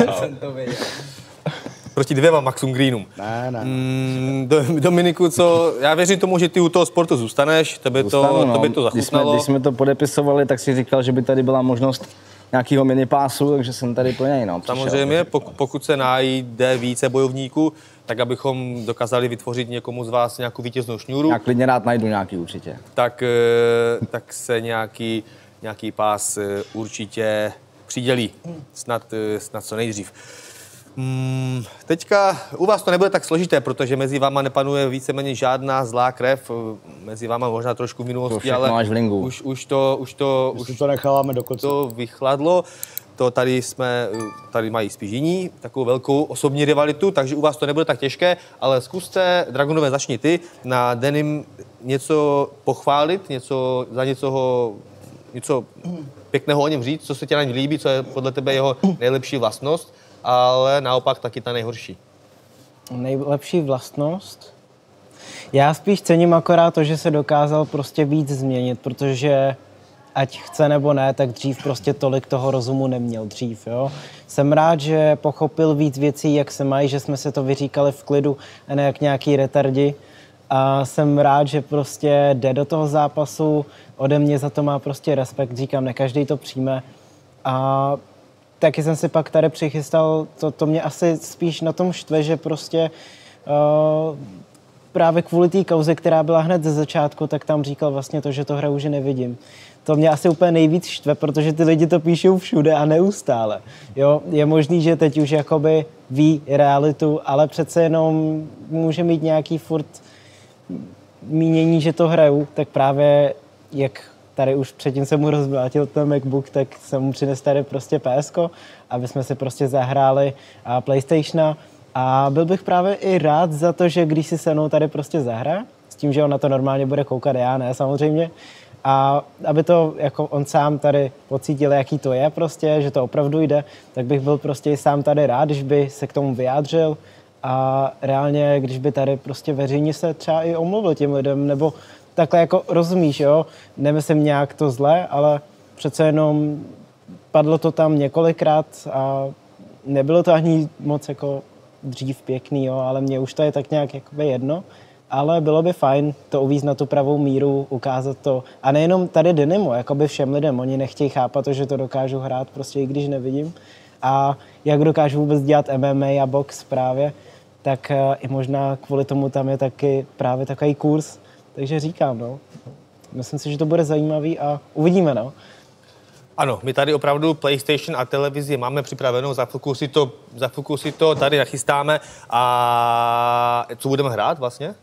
Proti dvěma Maxům Greenům. Ne, ne. Mm, Dominiku, co, já věřím tomu, že ty u toho sportu zůstaneš, tebe to, Zůstanu, no. tebe to zachutnalo. Když jsme, když jsme to podepisovali, tak si říkal, že by tady byla možnost nějakého minipásu, takže jsem tady pro něj, no. Samozřejmě, pokud, pokud se najde více bojovníků, tak abychom dokázali vytvořit někomu z vás nějakou vítěznou šňůru. Já klidně rád najdu nějaký určitě. Tak, tak se nějaký, nějaký pás určitě přidělí, snad, snad co nejdřív. Hmm, teďka u vás to nebude tak složité, protože mezi váma nepanuje víceméně žádná zlá krev, mezi váma možná trošku v minulosti, ale už, už to, už to, už to necháváme dokonce. To vychladlo. To tady jsme, tady mají spíš jiní, takovou velkou osobní rivalitu, takže u vás to nebude tak těžké, ale zkuste, Dragunové, začni ty, na Denim něco pochválit, něco, za něco, ho, něco pěkného o něm říct, co se ti na něm líbí, co je podle tebe jeho nejlepší vlastnost, ale naopak taky ta nejhorší. Nejlepší vlastnost? Já spíš cením akorát to, že se dokázal prostě víc změnit, protože ať chce nebo ne, tak dřív prostě tolik toho rozumu neměl dřív, jo. Jsem rád, že pochopil víc věcí, jak se mají, že jsme se to vyříkali v klidu a ne jak nějaký retardi. A jsem rád, že prostě jde do toho zápasu, ode mě za to má prostě respekt, říkám, ne každý to přijme. A taky jsem si pak tady přichystal, to, to mě asi spíš na tom štve, že prostě uh, právě kvůli té kauze, která byla hned ze začátku, tak tam říkal vlastně to, že to hraju, že nevidím. To mě asi úplně nejvíc štve, protože ty lidi to píšou všude a neustále. Jo, je možný, že teď už jakoby ví realitu, ale přece jenom může mít nějaký furt mínění, že to hraju, tak právě jak tady už předtím jsem mu rozvrátil ten MacBook, tak jsem mu přines tady prostě P S ko, aby jsme si prostě zahráli a PlayStationa. A byl bych právě i rád za to, že když si se mnou tady prostě zahraje, s tím, že on na to normálně bude koukat, já ne samozřejmě, a aby to jako on sám tady pocítil, jaký to je prostě, že to opravdu jde, tak bych byl prostě i sám tady rád, když by se k tomu vyjádřil a reálně, když by tady prostě veřejně se třeba i omluvil těm lidem, nebo takhle jako rozumíš, jo, nemyslím nějak to zle, ale přece jenom padlo to tam několikrát a nebylo to ani moc jako dřív pěkný, jo, ale mně už to je tak nějak jakoby jedno. Ale bylo by fajn to uvízt na tu pravou míru, ukázat to. A nejenom tady Dynamo, jakoby všem lidem. Oni nechtějí chápat to, že to dokážu hrát, prostě i když nevidím. A jak dokážu vůbec dělat M M A a box právě, tak i možná kvůli tomu tam je taky právě takový kurz. Takže říkám, no. Myslím si, že to bude zajímavý a uvidíme, no. Ano, my tady opravdu PlayStation a televizi máme připravenou, za chvilku si to, za chvilku si to tady nachystáme. A co budeme hrát vlastně?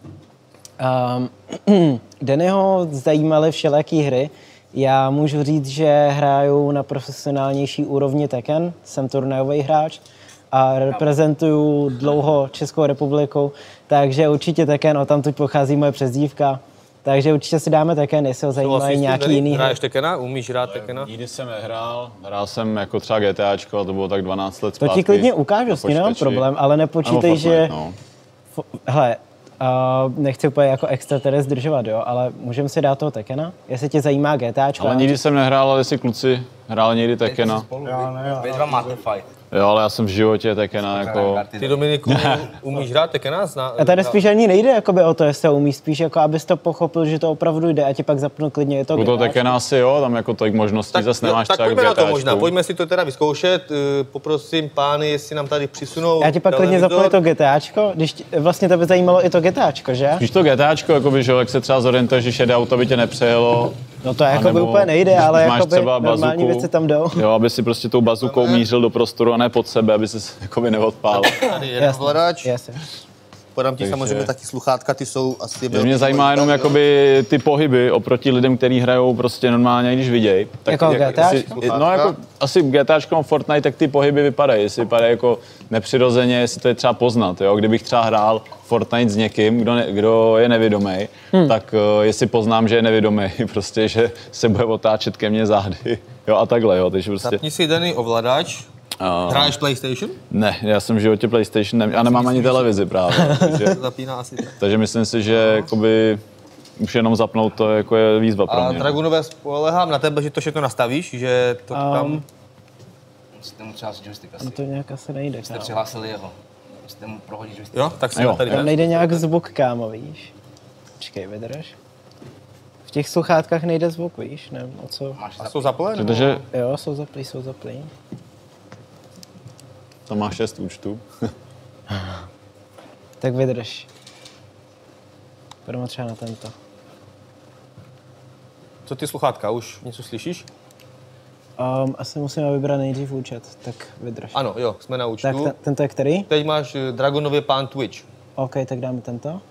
Um, Dannyho zajímaly všelijaký hry. Já můžu říct, že hraju na profesionálnější úrovni Tekken, jsem turnajový hráč a reprezentuju dlouho Českou republiku, takže určitě Tekken, o tamtud pochází moje přezdívka. Takže určitě si dáme Tekken, jestli ho zajímají nějaký jiný hry. Hraješ Tekkena? Umíš hrát Tekkena? Nikdy jsem nehrál, hrál jsem jako třeba GTAčko, a to bylo tak dvanáct let To zpátky. ti klidně ukážu, s tím nemám problém, ale nepočítej, že... No. Hele, uh, nechci úplně jako extra tady zdržovat, jo, ale můžeme si dát toho Tekkena? Jestli tě zajímá GTAčko. Ale nikdy jsem nehrál, ale jestli kluci hráli někdy Tekkena. Vy dva máte fight. Jo, ale já jsem v životě Tekkena jako... Ty, Dominiku, umíš hrát Tekkena? Zna, a tady spíš ani nejde jakoby o to, jestli to umíš, spíš jako abys to pochopil, že to opravdu jde a ti pak zapnu klidně, je to U toho Tekkena asi jo, tam jako tolik možností tak, zase nemáš tak třeba pojďme na to GTAčku. možná, pojďme si to teda vyzkoušet. Poprosím pány, jestli nám tady přisunou Já ti pak klidně zapnu to GTAčko, když ti, vlastně to by zajímalo i to GTAčko, že? Víš to GTAčko, jakoby, že jak se třeba zorientuješ, že jede auto by tě nepřejelo. No to jako by úplně nejde, ale jakoby normální věci tam jdou. Jo, aby si prostě tou bazukou mířil do prostoru a ne pod sebe, aby se jakoby neodpálil. Tady jeden ovladač. Jasně. Podám ti Takže... samozřejmě taky sluchátka, ty jsou asi... Mě zajímá jenom jakoby ty pohyby oproti lidem, kteří hrajou prostě normálně, když vidějí. Jako GTAčko? No jako asi GTAčko a Fortnite, tak ty pohyby vypadají. Jestli vypadají jako nepřirozeně, jestli to je třeba poznat. Jo? Kdybych třeba hrál Fortnite s někým, kdo, ne, kdo je nevědomý, hmm. tak uh, jestli poznám, že je nevědomý, prostě, že se bude otáčet ke mně zády. Jo, a takhle, jo. Takže prostě... Zapni si daný ovladač. Uh, Hraješ PlayStation? Ne, já jsem v životě PlayStation ne, a nemám ani televizi právě. takže, Zapíná asi. takže myslím si, že jakoby, už jenom zapnout to jako je výzva pro mě. A Dragunové, spolehám na tebe, že to všechno nastavíš, že to um, tam... Musíte mu třeba z joysticka No to nějak asi nejde, jste přihlásili jeho. Musíte mu prohodit joystick. Jo, tak si jo. tady tam nejde nějak zvuk, kámo, víš? Počkej, vydrž. V těch sluchátkách nejde zvuk, víš? Nevím, o co... A jsou zaplé? Protože Jo, jsou zaplý, jsou zaplý. tam má šest účtů. Tak vydrž. Půjdeme třeba na tento. Co ty sluchátka, už něco slyšíš? Um, asi musíme vybrat nejdřív účet, tak vydrž. Ano, jo, jsme na účtu. Tak ten, tento je který? Teď máš Dragonově pán Twitch. OK, tak dáme tento.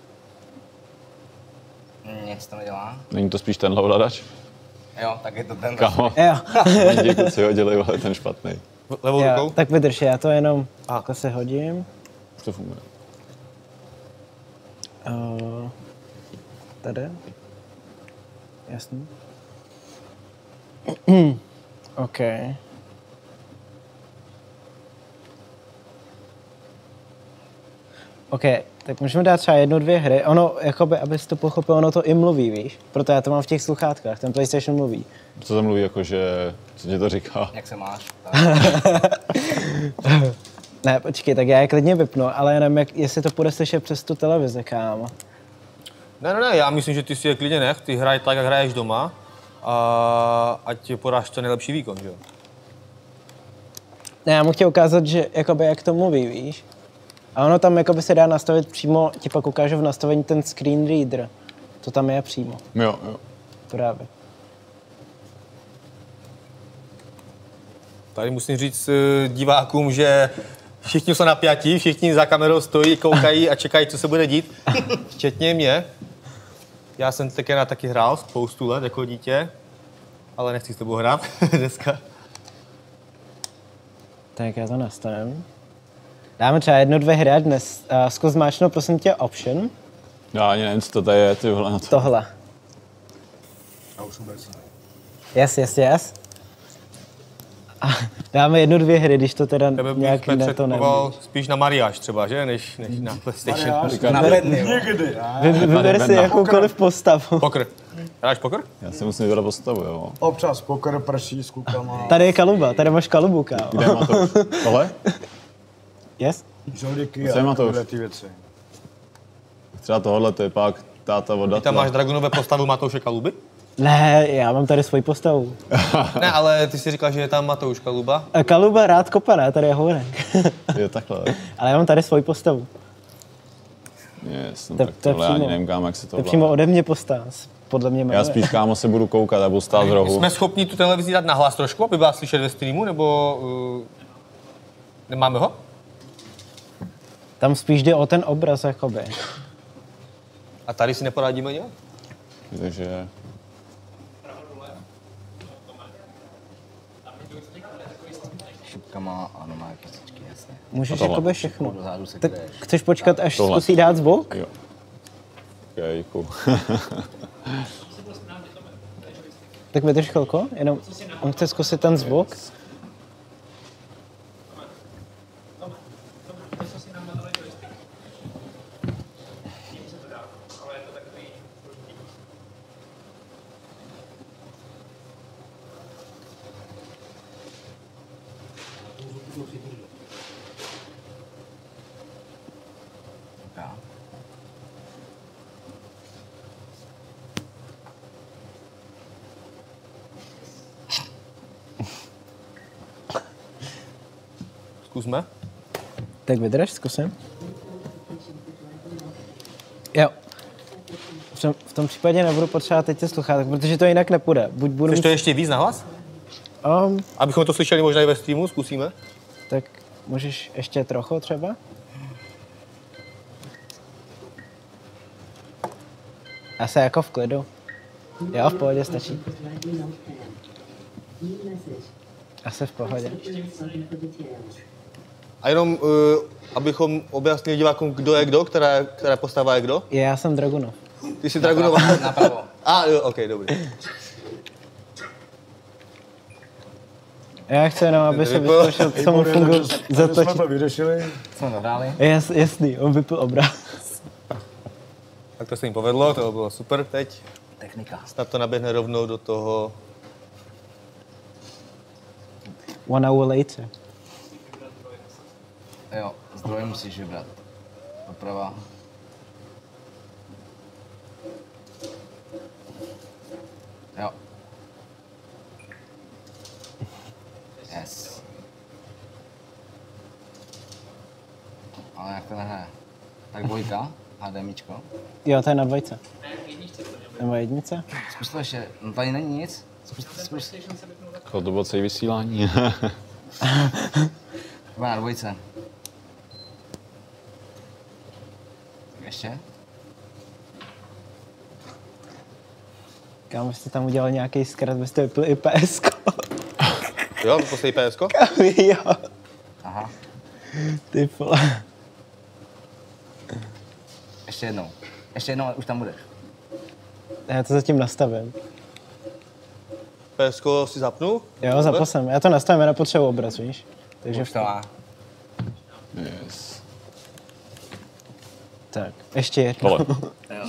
Nic to nedělá. Není to spíš ten ovladač? Jo, tak je to ten. Kámo, Jo. lidi kluci hodili, ale ten špatný. Levou Jo, rukou? tak vydrž, já to jenom takhle se hodím. Už to funguje. Uh, tady. Jasný. OK. OK, tak můžeme dát třeba jednu, dvě hry. Ono, jakoby, abys to pochopil, ono to i mluví, víš? Proto já to mám v těch sluchátkách, ten PlayStation mluví. Co to mluví, jakože, co ti to říká? Jak se máš? Ne, počkej, tak já je klidně vypnu, ale já nevím, jak, jestli to bude slyšet přes tu televizi, kámo. Ne, ne, ne, já myslím, že ty si je klidně nech, ty hraj tak, jak hraješ doma a ať podáš to nejlepší výkon, že jo? Ne, já mu chtěl ukázat, že jakoby, jak to mluví, víš? A ono tam jakoby se dá nastavit přímo, ti pak ukážu v nastavení ten screen reader. To tam je přímo. Jo, jo. Právě. Tady musím říct eh, divákům, že všichni jsou napjatí, všichni za kamerou stojí, koukají a čekají, co se bude dít. Včetně mě. Já jsem Tekena taky hrál spoustu let jako dítě, ale nechci s tebou hrát dneska. Tak já to nastavím. Dáme třeba jednu, dvě hry a dnes. Uh, zkus zmáčknout, prosím tě, option. Já ani nevím, co to tady je, ty vole na to. Tohle. Yes, yes, yes. A dáme jednu, dvě hry, když to teda Tebe bych nějak jiné to předpoval spíš na mariáž třeba, že? Než, než na PlayStation. Někdy. Vy, vyber si jakoukoliv postavu. Pokr. Hráš pokr? Já si musím vybrat postavu, jo. Občas pokr, prší s klukama. Tady je kaluba, tady máš kalubu, kámo. Kde má to? Tohle? Yes? Žoldiky Co je a Matouš? tyhle ty věci. Třeba tohle, to je pak táta voda. Ty tam máš Dragunové postavu Matouše Kaluby? Ne, já mám tady svoji postavu. Ne, ale ty jsi říkal, že je tam Matouš Kaluba. A Kaluba rád kopané, tady je hovorek. Je takhle. Ale já mám tady svoji postavu. Yes, no To- tak to je tohle ani přímo- nevím, kámo, jak se to To je vládá. přímo ode mě postava, podle mě Já jmenuje. spíš, kámo, se budu koukat a budu stát v rohu. Jsme schopni tu televizi dát nahlas trošku, aby byla slyšet ve streamu, nebo uh, nemáme ho? Tam spíš jde o ten obraz, jakoby. A tady si neporadíme nějak? Takže... Šipkama a normálně kostičky, jasně. Můžeš tohle? jakoby všechno. Dozadu se Tak kryješ. chceš počkat, až Tohle. zkusí dát zvuk? Jo. Jejku. Tak vydrž chvilku, jenom on chce zkusit ten zvuk. Zkusme. Tak vydrž, zkusím. Jo. V tom, v tom případě nebudu potřebovat teď ty sluchátek, protože to jinak nepůjde. Buď budu Chceš to mít, ještě víc nahlas? um, Abychom to slyšeli možná i ve streamu, zkusíme. tak můžeš ještě trochu třeba? Asi jako v klidu. Jo, v pohodě stačí. Asi v pohodě. A jenom, uh, abychom objasnili divákům, kdo je kdo, která, která postava je kdo. Je, já jsem Dragunov. Ty jsi Dragunova. Napravo. A jo, ok, dobrý. Já chci jenom, aby se Vypl. vyzkoušel, co mu funguje Jsme zatočit. to vyřešili. Jsme dohráli. Jas, jasný, on vypl obraz. Tak to se jim povedlo, to bylo super teď. Technika. Snad to naběhne rovnou do toho. One hour later. Jo, zdroj musíš vybrat. Doprava. Jo. Yes. Ale jak to nehraje? Tak dvojka, HDMIčko. Jo, to je na dvojce. Nebo jednice? Zkus to ještě, no tady není nic. Zkus, zkus. To bylo celé vysílání. Bude na dvojce. Ještě? Kámo, jste tam udělal nějaký zkrat, byste vypili i P S ko. Jo, poslední P S ko? Jo. Aha. Ty vole. Ještě jednou. Ještě jednou, ale už tam budeš. Já to zatím nastavím. P S ko si zapnu? Jo, zapl jsem. Já to nastavím, já nepotřebuji obraz, víš? Takže Už to má. Yes. Tak, ještě jedno. Vole. Jo.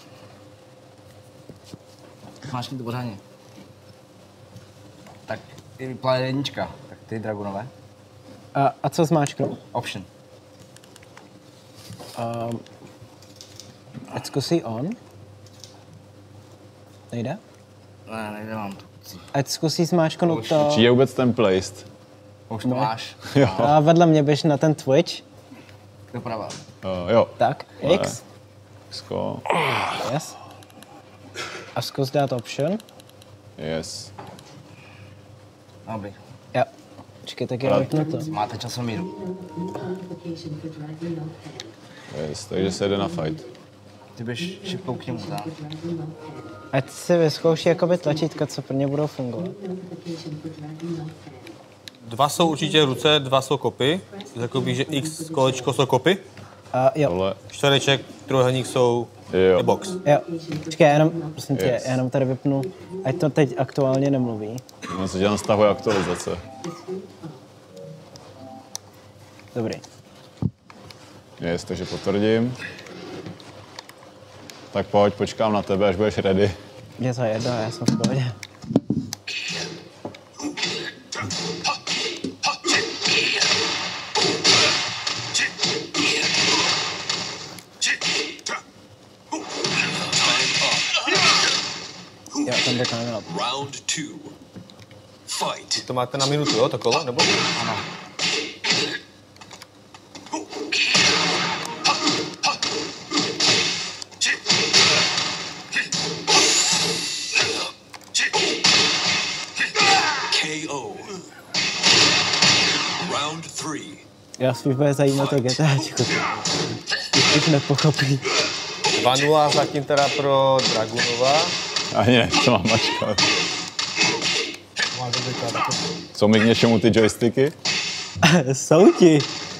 Máš mi to pořádně. Tak, je vyplá jednička. Tak ty, Dragunové. A, a co zmáčknu? Option. Um, ať zkusí on. Nejde? Ne, nejde mám to. Ať zkusí zmáčknout to. Či je vůbec ten placed? Už to máš. Jo. A vedle mě běž na ten Twitch. Doprava. Uh, jo. Tak, Ale- X. Xko. Yes. A zkus dát option. Yes. Dobrý. Jo. Počkej, tak já vypnu to. Máte časomíru. Yes. Takže se jde na fight. Ty běž šipkou k němu, tak? Ať si vyzkouší jakoby tlačítka, co pro ně budou fungovat. Dva jsou určitě ruce, dva jsou kopy. Jakoby, že X kolečko jsou kopy. A jo. Tohle. Čtvereček, trojúhelník jsou Jo. je box. Jo. Počkej, já jenom, prosím tě, Yes. já jenom tady vypnu, ať to teď aktuálně nemluví. No, se dělám stahuje aktualizace. Dobrý. Yes, takže potvrdím. Tak pojď, počkám na tebe, až budeš ready. Je to jedno, já jsem v pohodě. Jo, ten jde time up. Round two. Fight. To máte na minutu, jo, to kolo, nebo? Ano. K O. Round three. Já spíš bude zajímat to GTAčko. Už nepochopí. dva nula zatím teda pro Dragunova. Ani ne, co mám mačkat. Jsou mi k něčemu ty joysticky? Jsou ti.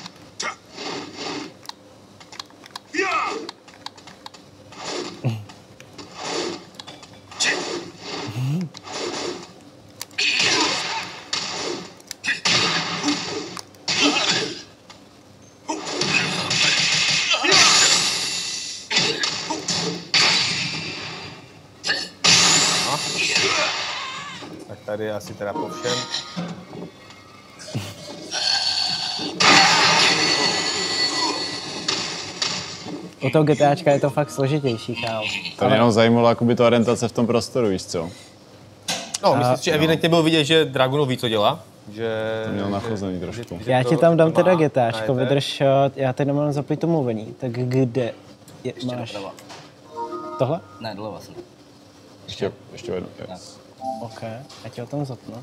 Tak tady je asi teda po všem. U toho GTAčka je to fakt složitější, kámo. To mě jenom zajímalo, jakoby to orientace v tom prostoru, víš co? No, myslím si, že evidentně bylo vidět, že Dragunov ví, co dělá. Že, To měl nachozený trošku. že Já to- ti tam dám to teda má GTAčko, na iPad. vydrž, já teď nemám zapojit to mluvení, tak kde je, Ještě máš doprava. tohle? Ne, doleva jsem. Ještě, ještě jedno. Yes. OK, já ti o tom zapnu.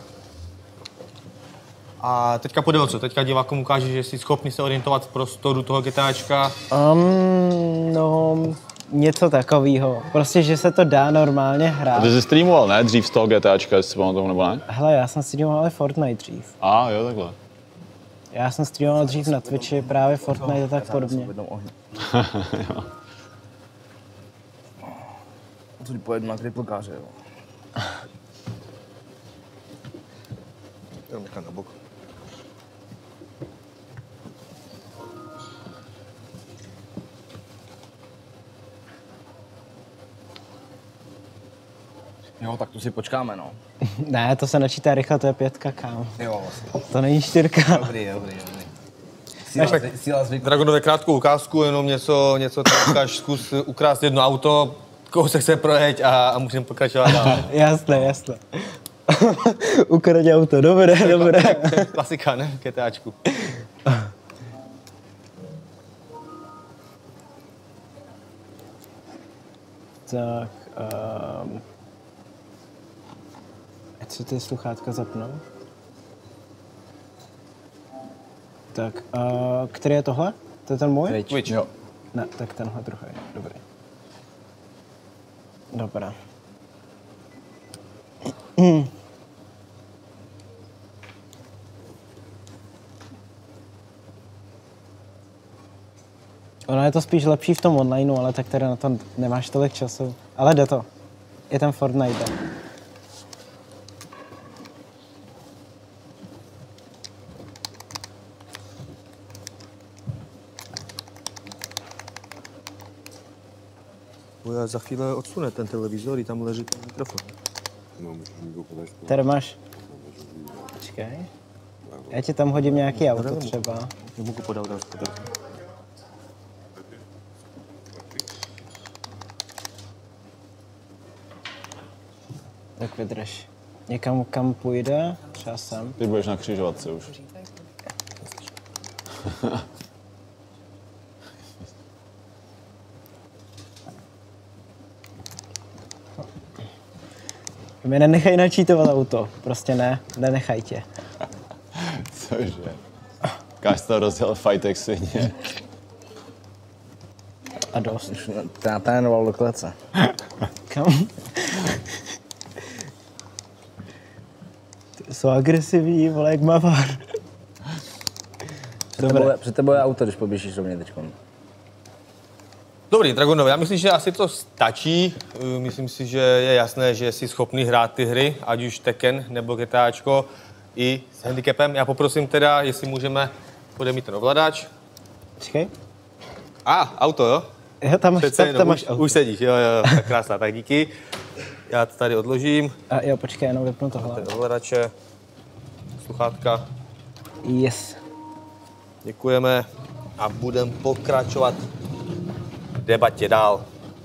A teďka půjde o co? Teďka divákům ukáže, že jsi schopný se orientovat v prostoru toho GTAčka. Um, no, něco takového. Prostě, že se to dá normálně A hrát. ty jsi streamoval, ne? Dřív z toho GTAčka, jestli si pamatuju, nebo ne? Hele, já jsem streamoval ale Fortnite dřív. A jo, takhle. Já jsem streamoval dřív na Twitchi právě Fortnite a tak podobně. Jo. To ti pojedu na triplkáře, jo. Jenom nechám na bok. Jo, tak tu si počkáme, no. Ne, to se načítá rychle, to je pětka, kámo. Jo, vlastně. To není čtyřka. Dobrý, dobrý, dobrý. Síla, síla zvyku. Dragunové krátkou ukázku, jenom něco, něco tam ukáž, zkus ukrást jedno auto, kousek se projeď a, a můžeme pokračovat dál. Jasné, jasné. Ukradě auto, dobré, dobré. Klasika, ne? GTAčku. Tak, um, ať si ty sluchátka zapnou. Tak, uh, který je tohle? To je ten můj? Twitch. Jo. Ne, tak tenhle druhý, dobrý. Dobrá. Ono je to spíš lepší v tom onlineu, ale tak teda na to nemáš tolik času. Ale jde to. Je ten Fortnite. Já za chvíli odsune ten televizor, tam leží ten mikrofon. Tady máš. Počkej. Já ti tam hodím nějaký auto třeba. Můžu podat další. Tak vydrž. Někam, kam půjde, třeba sem. Ty budeš na křižovatce už. Mě nenechaj načítovat auto. Prostě ne, nenechaj tě. Cože? Káš to rozjel fajtek svině. A dost. Já trénoval do klece. Kam? Ty jsou agresivní, vole, jak mavár. Před tebou, před tebou je auto, když poběžíš do mě teďko. Dobrý, Dragunové, já myslím, že asi to stačí. Myslím si, že je jasné, že jsi schopný hrát ty hry, ať už Tekken nebo GTAčko, i s handicapem. Já poprosím teda, jestli můžeme podat mi ten ovladač. Počkej. A, ah, auto, jo? Jo, tam máš, Přece tam, jenom, tam máš už, auto. už sedíš, jo, jo, tak krásná, tak díky. Já to tady odložím. A jo, počkej, jenom vypnu tohle. Ten ovladače, sluchátka. Yes. Děkujeme a budeme pokračovat v debatě dál.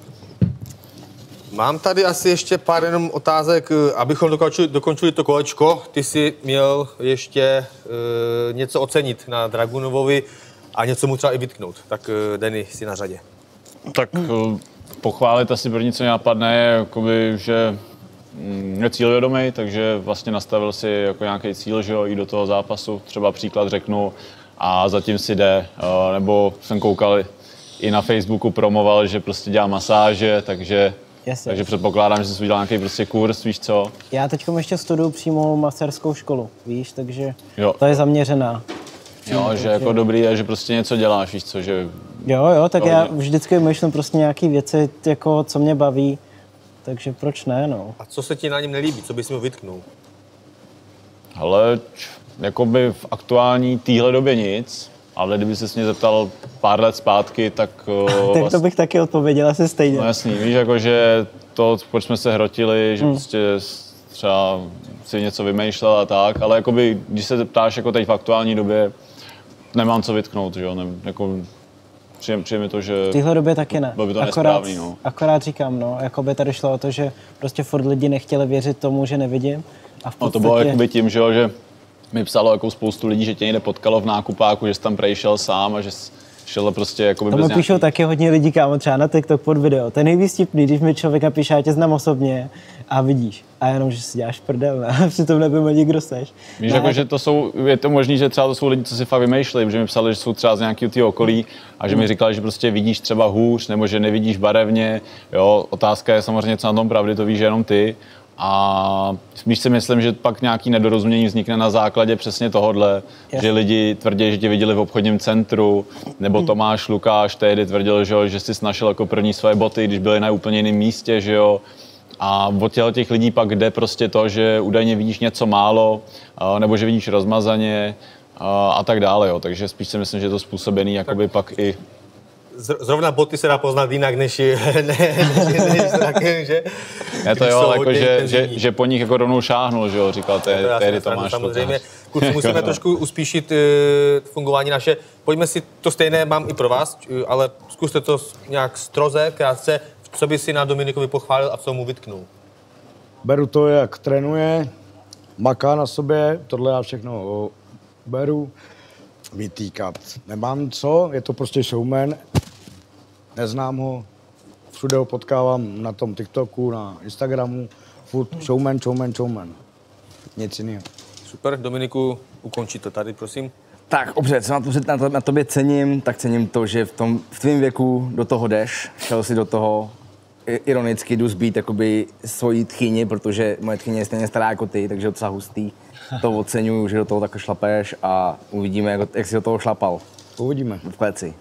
Mám tady asi ještě pár jenom otázek, abychom dokončili, dokončili to kolečko. Ty jsi měl ještě e, něco ocenit na Dragunovovi a něco mu třeba i vytknout. Tak e, Denny, jsi na řadě. Tak pochválit asi první, co mě napadne, je, jakoby, že je cílvědomý, takže vlastně nastavil si jako nějaký cíl, že jo, jít do toho zápasu. Třeba příklad řeknu a zatím si jde. Nebo jsem koukal i na Facebooku promoval, že prostě dělá masáže, takže, yes, takže yes. předpokládám, že jsi udělal nějaký prostě kurz, víš co. Já teď ještě studuju přímo masérskou školu, víš, takže jo. To je zaměřená. Jo, že jako dobrý je, že prostě něco děláš, víš co, že... Jo, jo, tak to já hodně. vždycky myšlím prostě nějaký věci, jako co mě baví, takže proč ne, no. A co se ti na něm nelíbí, co bys mi vytknul? Ale jakoby v aktuální téhle době nic, ale kdyby ses mě zeptal pár let zpátky, tak... tak vlastně... to bych taky odpověděl asi stejně. No jasný, víš, jako že to, proč jsme se hrotili, že hmm. prostě třeba si něco vymýšlel a tak, ale jakoby, když se ptáš jako teď v aktuální době, nemám co vytknout, že jo, ne, jako... Přijde, přijde mi to, že... V téhle době taky ne. Bylo by to akorát, nesprávný, no. Akorát říkám, no, jako by tady šlo o to, že prostě furt lidi nechtěli věřit tomu, že nevidím. A v podstatě... No to bylo jakoby tím, že, jo, že mi psalo jako spoustu lidí, že tě někde potkalo v nákupáku, že jsi tam prejšel sám a že jsi šel prostě jakoby to bez mi nějaký... píšou taky hodně lidí, kámo, třeba na TikTok pod video. To je nejvíc vtipný, když mi člověk napíše, já tě znám osobně a vidíš. A jenom, že si děláš prdel, a přitom nevím ani, kdo seš. Víš, no, jako, že to jsou, je to možný, že třeba to jsou lidi, co si fakt vymýšlejí, že mi psali, že jsou třeba z nějakého tý okolí a že mi říkali, že prostě vidíš třeba hůř, nebo že nevidíš barevně, jo. Otázka je samozřejmě, co na tom pravdy, to víš jenom ty. A spíš si myslím, že pak nějaký nedorozumění vznikne na základě přesně tohodle, yes. že lidi tvrdí, že tě viděli v obchodním centru, nebo Tomáš Lukáš tehdy tvrdil, že, že jsi našel jako první své boty, když byly na úplně jiném místě, že jo. A od těch lidí pak jde prostě to, že údajně vidíš něco málo, nebo že vidíš rozmazaně a tak dále, jo. Takže spíš si myslím, že je to způsobený jakoby pak i... Zrovna boty se dá poznat jinak, než, ne, než, než taky, že? Je to jo, jako že, že, že po nich jako rovnou šáhnul, že jo, říkal tehdy te, Tomáš. Samozřejmě, kluci, musíme trošku uspíšit uh, fungování naše. Pojďme si, to stejné mám i pro vás, ale zkuste to nějak stroze, krátce, co by si na Dominikovi pochválil a co mu vytknul. Beru to, jak trénuje, maká na sobě, tohle já všechno beru. Vytýkat nemám co, je to prostě showman, neznám ho, všude ho potkávám na tom TikToku, na Instagramu, furt showman, showman, showman, nic jiného. Super, Dominiku, ukončí to tady, prosím. Tak, dobře, co na, to, na, to, na tobě cením, tak cením to, že v, tom, v tvém věku do toho jdeš, šel si do toho, ironicky jdu zbít jakoby svoji tchýni, protože moje tchýně je stejně stará jako ty, takže docela hustý. To oceňuju, že do toho takhle šlapeš a uvidíme, jak, jak jsi do toho šlapal. Uvidíme. V kleci.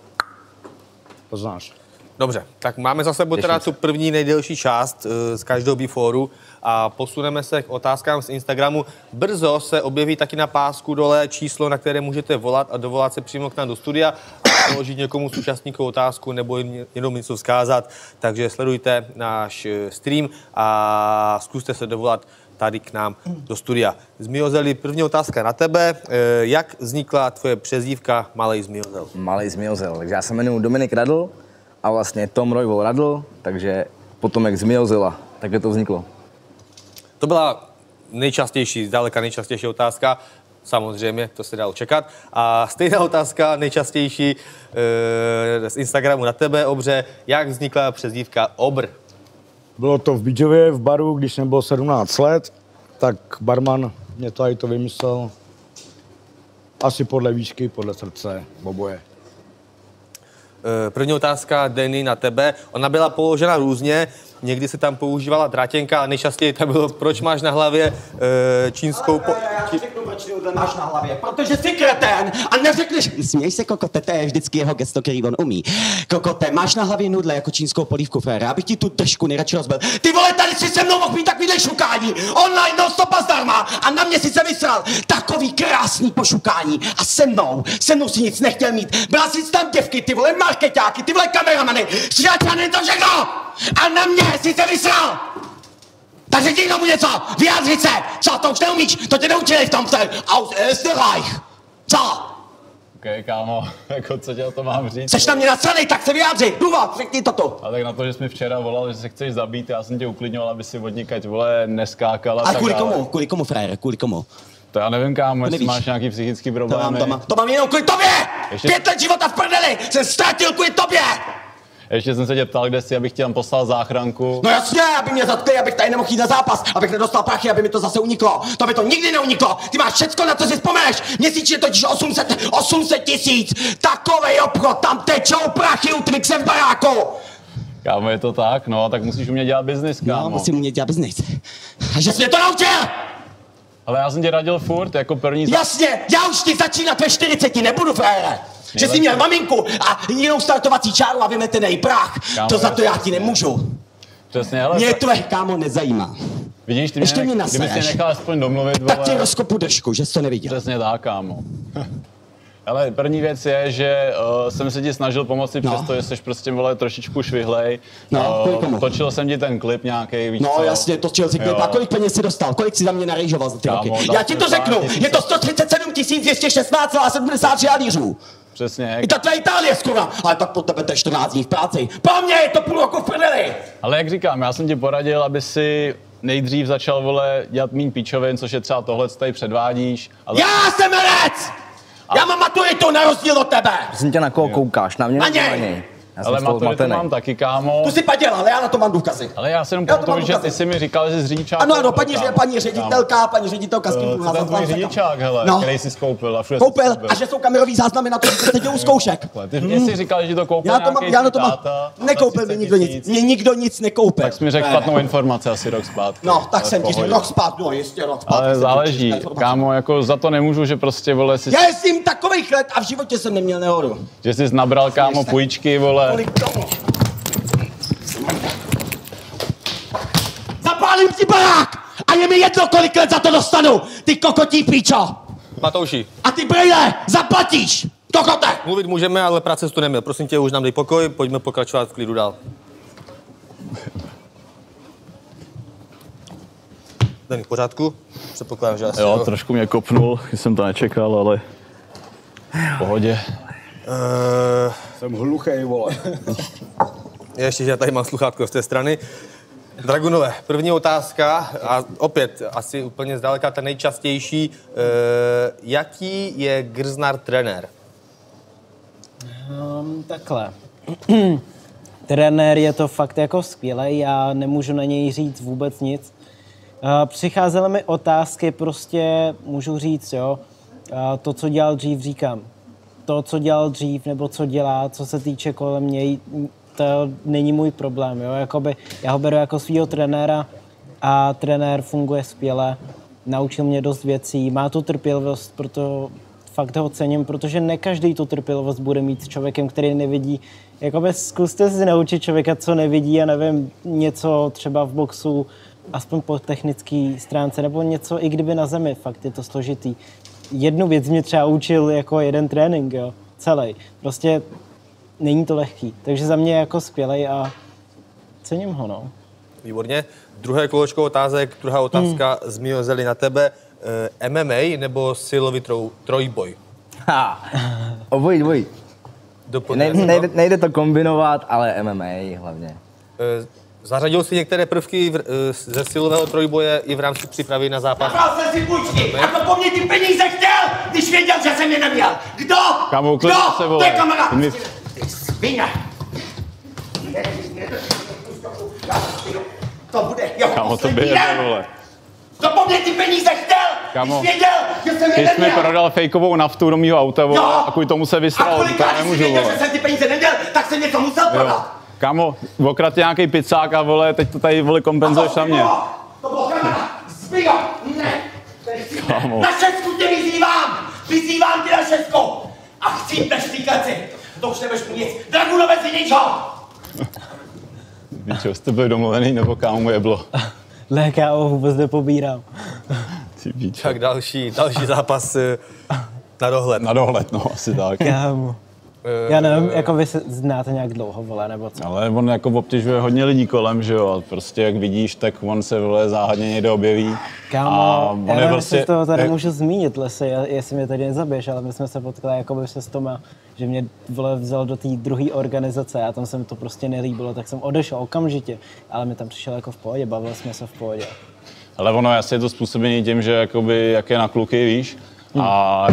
Poznáš. Dobře, tak máme za sebou teda tu první nejdelší část uh, z každého beforeu a posuneme se k otázkám z Instagramu. Brzo se objeví taky na pásku dole číslo, na které můžete volat a dovolat se přímo k nám do studia. položit někomu z účastníků otázku nebo jim jenom něco vzkázat, takže sledujte náš stream a zkuste se dovolat tady k nám do studia. Zmiozeli, první otázka na tebe. Jak vznikla tvoje přezdívka Malej Zmiozel? Malej Zmiozel. Takže já se jmenuji Dominik Radl a vlastně Tom Royval Radl, takže potomek Zmiozela. Takhle to vzniklo. To byla nejčastější, zdaleka nejčastější otázka. Samozřejmě, to se dalo čekat. A stejná otázka, nejčastější e, z Instagramu na tebe, Obře. Jak vznikla přezdívka Obr? Bylo to v Bídžově, v baru, když jsem byl sedmnáct let, tak barman mě tady to vymyslel. Asi podle výšky, podle srdce, oboje. První otázka, Denny, na tebe. Ona byla položena různě, někdy se tam používala drátěnka a nejčastěji tam bylo, proč máš na hlavě e, čínskou... Po... Já ti řeknu, proč nudle máš na hlavě, protože jsi kretén a neřekneš... Směj se, kokote, to je vždycky jeho gesto, který on umí. Kokote, máš na hlavě nudle jako čínskou polívku, frére, abych ti tu držku nejradši rozbil. Ty vole, tady si se mnou mohl mít takovýhle šukání, online non stopa zdarma a na mě si se vysral. Takový krásný pošukání a se mnou, se mnou si nic nechtěl mít. Bral si tam děvky, ty vole markeťáky, ty vole kameramany, šťáčany, to všechno! A na mě jsi se vysral! Tak řekni tomu něco! Vyjádřit se! Co, to už neumíš? To tě neučili v tom se... Aus Österreich! Co? Ok, kámo, jako co tě o to mám říct? Seš na mě nasranej, tak se vyjádři! Důvod, řekni to tu! A tak na to, že jsi mi včera volal, že se chceš zabít, já jsem tě uklidňoval, aby si odnikať, vole, neskákala. A kvůli komu? Kvůli komu, frére? Kvůli komu? To já nevím, kámo, jestli máš nějaký psychický problémy. To mám, to mám, to mám jenom kvůli tobě! Ještě... Pět let života v prdeli! Jsem ztratil kvůli tobě! Ještě jsem se tě ptal, kde jsi, abych ti tam poslal záchranku. No jasně, aby mě zatkli, abych tady nemohl jít na zápas, abych nedostal prachy, aby mi to zase uniklo. To by to nikdy neuniklo. Ty máš všecko, na co si vzpomeneš. Měsíčně totiž osm set tisíc. Takovej obchod, tam tečou prachy u Twixe v baráku. Kámo, je to tak, no, tak musíš umět dělat biznis, kámo. No, musím umět dělat biznis. A že jsi mě to naučil! Ale já jsem tě radil furt, jako první... Jasně, já už ti začínat ve čtyřiceti nebudu, frére. Že jsi měl maminku a jinou startovací čáru a vymetený prach. Kámo, to za to já ti nemůžu. Přesně, ale... Mě tvé, kámo, nezajímá. Vidíš, ty ještě mě, mě kdyby jsi nechal aspoň domluvit, tak vole... ti rozkopu držku, že jsi to neviděl. Přesně tak, kámo. Ale první věc je, že uh, jsem se ti snažil pomoci, no. Přesto, že jsi prostě, vole, trošičku švihlej. No, uh, točil jsem ti ten klip nějaký, víš No co? jasně, točil si klip. A kolik peněz jsi dostal? Kolik jsi za mě narejžoval za ty kámo, roky? Já ti to řeknu, je to sto třicet sedm tisíc dvě stě šestnáct celá sedmdesát tři halířů. Přesně. I ta tvoje Itálie skoro, ale tak po tebe to je čtrnáct dní v práci. Pro mě je to půl roku v prdeli. Ale jak říkám, já jsem ti poradil, aby si nejdřív začal, vole, dělat míň píčovin, což je třeba tohle, co tady předvádíš. Ale... Já jsem herec! A... Já mám maturitu na rozdíl od tebe! Prosím tě, na koho koukáš? Na mě na nebo na něj? Ale maturitu mám taky, kámo. Tu si padělal, ale já na to mám důkazy. Ale já si jenom pamatuju, že ty jsi mi říkal, že jsi řidičák. Ano, ano, paní, paní ředitelka, paní ředitelka s tím uh, ten tvůj řidičák, hele, no. Který jsi skoupil. A koupil a že jsou kamerový záznamy na to, že jste dělal zkoušek. Ty mě jsi říkal, že to koupil já to mám, já na to mám. Nekoupil mi nikdo nic. Mě nikdo nic nekoupil. Tak jsi mi řekl špatnou informaci asi rok zpátky. No, tak jsem ti řekl rok zpátky, no jistě rok zpátky. Ale záleží, kámo, jako za to nemůžu, že prostě, vole, si... Já jezdím takových let a v životě jsem neměl nehodu. Že jsi nabral, kámo, půjčky, vole. Zapálím si barák a je mi jedno, kolik let za to dostanu, ty kokotí píčo. Matouši. A ty brejle, zaplatíš, kokote. Mluvit můžeme, ale práce jsi tu neměl. Prosím tě, už nám dej pokoj, pojďme pokračovat v klidu dál. Denny, v pořádku? Předpokládám, že asi... Jo, jo, trošku mě kopnul, jsem to nečekal, ale v pohodě. Uh... Jsem hluchej, vole. Ještě, že já tady mám sluchátko z té strany. Dragunové, první otázka, a opět asi úplně zdaleka ta nejčastější. E, jaký je Grznar trenér? Um, takhle. Trenér je to fakt jako skvělej, já nemůžu na něj říct vůbec nic. Uh, přicházely mi otázky, prostě můžu říct, jo, uh, to, co dělal dřív, říkám. To, co dělal dřív, nebo co dělá, co se týče kolem něj, to není můj problém, jo, jakoby já ho beru jako svýho trenéra a trenér funguje skvěle, naučil mě dost věcí, má tu trpělivost, proto fakt ho cením, protože ne každý tu trpělivost bude mít s člověkem, který nevidí, jakoby zkuste si naučit člověka, co nevidí a nevím, něco třeba v boxu, aspoň po technické stránce, nebo něco, i kdyby na zemi, fakt je to složitý. Jednu věc mě třeba učil jako jeden trénink, jo, celý. Prostě není to lehký. Takže za mě je jako skvělej a cením ho, no. Výborně. Druhé kolečko otázek, druhá otázka hmm. z mýho zeli na tebe. E, M M A nebo silový troj, trojboj? Ha, obojí, dvojí. Ne, nejde, nejde to kombinovat, ale M M A hlavně. E, zařadil jsi některé prvky v, e, ze silového trojboje i v rámci přípravy na zápas? Nabral jsem si půjčky a to po mně ty peníze chtěl, když věděl, že jsem je neměl. Kdo? Kámo, Kdo? se, To je kamarád. My... Ty svině. To bude jeho Kámo, to poslední běžte, den. vole. Kdo po mně ty peníze chtěl, Kámo, když věděl, že jsem je ty jsi mi neměl. prodal fejkovou naftu do mýho auta, vole, a kvůli tomu se A vystral, to kolikrát, já když jsi nemůžu, věděl, vole. že jsem ty peníze neměl, tak jsem něco musel prodat. Kámo, okrat nějaký pizzák a vole, teď to tady, vole, kompenzuješ na mě. To bylo kamarád. Zbylo, ne. Kámo. Na šestku tě vyzývám. Vyzývám tě na šestku. A chcípneš v té kleci. To už nebudeš mít nic. Dragunové si ničeho. Víčo, jste byli domluvený, nebo kámo jeblo? Ne, já ho vůbec nepobírám. Ty víčo. Tak další, další zápas e, na dohled. Na dohled, no, asi tak. Kámo. Já nevím, jako vy se znáte nějak dlouho, vole, nebo co? Ale on jako obtěžuje hodně lidí kolem, že jo, a prostě jak vidíš, tak on se, vole, záhadně někde objeví. Kámo, on já je nevím, prostě- jestli to tady je- můžu zmínit, Lesy, jestli mě tady nezabiješ, ale my jsme se potkali jakoby se s Toma, že mě, vole, vzal do té druhé organizace a tam se mi to prostě nelíbilo, tak jsem odešel okamžitě, ale mi tam přišel jako v pohodě, bavili jsme se v pohodě. Ale ono asi je to způsobený tím, že jakoby, jak je na kluky, víš, a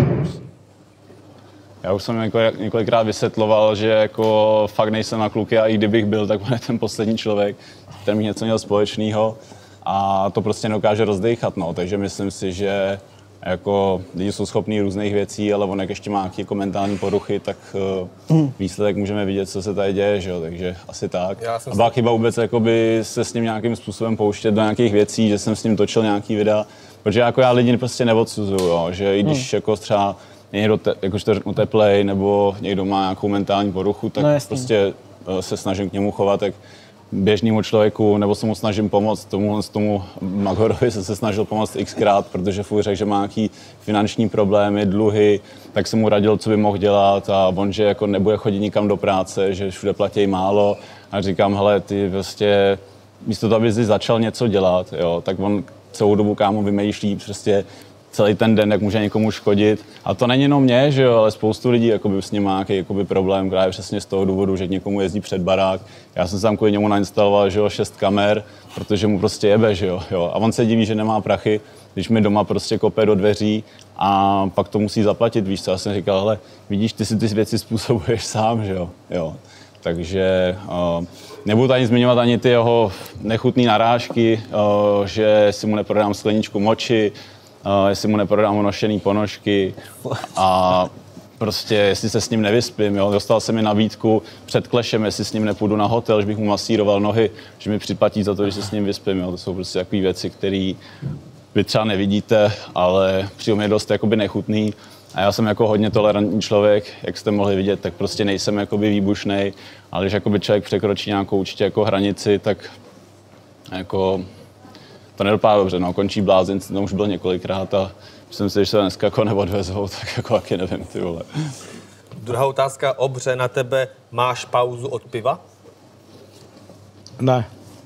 já už jsem několik, několikrát vysvětloval, že jako fakt nejsem na kluky a i kdybych byl, tak on je ten poslední člověk, který bych něco měl společného a to prostě nedokáže rozdejchat, no, takže myslím si, že jako lidi jsou schopní různých věcí, ale on jak ještě má nějaké jako mentální poruchy, tak uh, výsledek můžeme vidět, co se tady děje, že jo, takže asi tak. A byla chyba vůbec jakoby se s ním nějakým způsobem pouštět do nějakých věcí, že jsem s ním točil nějaký videa, protože jako já lidi prostě neodsuzuju, jo, že i když jako třeba je někdo, te, jakož to řeknu, teplej, nebo někdo má nějakou mentální poruchu, tak No, prostě uh, se snažím k němu chovat jak běžnému člověku, nebo se mu snažím pomoct. Tomu, tomu Magorovi jsem se snažil pomoct xkrát, protože furt řekl, že má nějaký finanční problémy, dluhy, tak jsem mu radil, co by mohl dělat a on, že jako nebude chodit nikam do práce, že všude platí málo a říkám, hele, ty prostě místo toho, aby jsi začal něco dělat, jo, tak on celou dobu, kámo, vymýšlí prostě celý ten den, jak může někomu škodit. A to není jenom mě, že jo, ale spoustu lidí jakoby, s ním má nějaký jakoby, problém, právě přesně z toho důvodu, že k někomu jezdí před barák. Já jsem tam kvůli němu nainstaloval, že jo, šest kamer, protože mu prostě jebe, že jo, jo. A on se diví, že nemá prachy, když mi doma prostě kope do dveří a pak to musí zaplatit, víš co. Já jsem říkal, hele, vidíš, ty si ty věci způsobuješ sám, že jo, jo. Takže uh, nebudu ani zmiňovat ani ty jeho nechutné narážky, uh, že si mu neprodám skleničku moči, Uh, jestli mu neprodám unošený ponožky a prostě jestli se s ním nevyspím, jo. Dostal jsem mi nabídku před klešem, jestli s ním nepůjdu na hotel, že bych mu masíroval nohy, že mi připlatí za to, že se s ním vyspím, jo. To jsou prostě takové věci, které vy třeba nevidíte, ale přijde mi dost jakoby nechutný. A já jsem jako hodně tolerantní člověk, jak jste mohli vidět, tak prostě nejsem jakoby výbušnej, ale když jakoby člověk překročí nějakou určitě jako hranici, tak jako to nedopadá dobře, no, končí blázen, to už byl několikrát a myslím si, že se dneska jako neodvezou, tak jako taky nevím, ty vole. Druhá otázka, Obře, na tebe, máš pauzu od piva? Ne.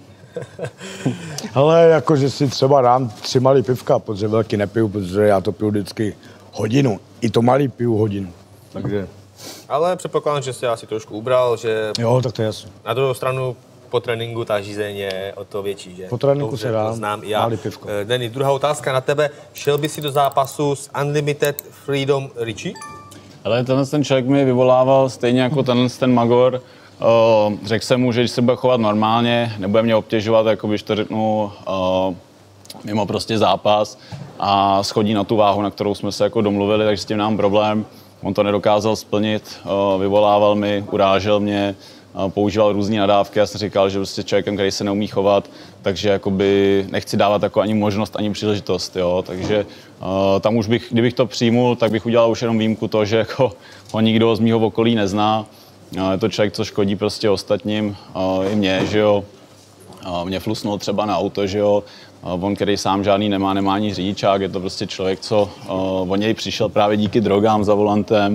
Ale jakože si třeba dám tři malý pivka, protože velký nepiju, protože já to piju vždycky hodinu. I to malý piju hodinu. Takže... Ale předpokládám, že jsi asi trošku ubral, že... Jo, tak to je jasné. Na druhou stranu po tréninku ta žízeň je o to větší, že? Po tréninku to, se dám, to znám i já. malý pivko. Eh, Denny, druhá otázka na tebe. Šel by si do zápasu s Unlimited Freedom Richie? Ale tenhle ten člověk mi vyvolával stejně jako tenhle ten Magor. Uh, řekl jsem mu, že když se bude chovat normálně, nebude mě obtěžovat, jako když to řeknu, uh, mimo prostě zápas a schodí na tu váhu, na kterou jsme se jako domluvili, takže s tím mám problém. On to nedokázal splnit, uh, vyvolával mi, urážel mě, uh, používal různé nadávky. Já jsem říkal, že prostě člověkem, který se neumí chovat, takže jakoby nechci dávat jako ani možnost, ani příležitost, jo. Takže uh, tam už bych, kdybych to přijmul, tak bych udělal už jenom výjimku to, že jako ho nikdo z mýho okolí nezná. Uh, je to člověk, co škodí prostě ostatním, uh, i mě, že jo. Uh, mě flusnul třeba na auto, že jo. Uh, on, který sám žádný nemá, nemá ani řidičák, je to prostě člověk, co uh, o něj přišel právě díky drogám za volantem.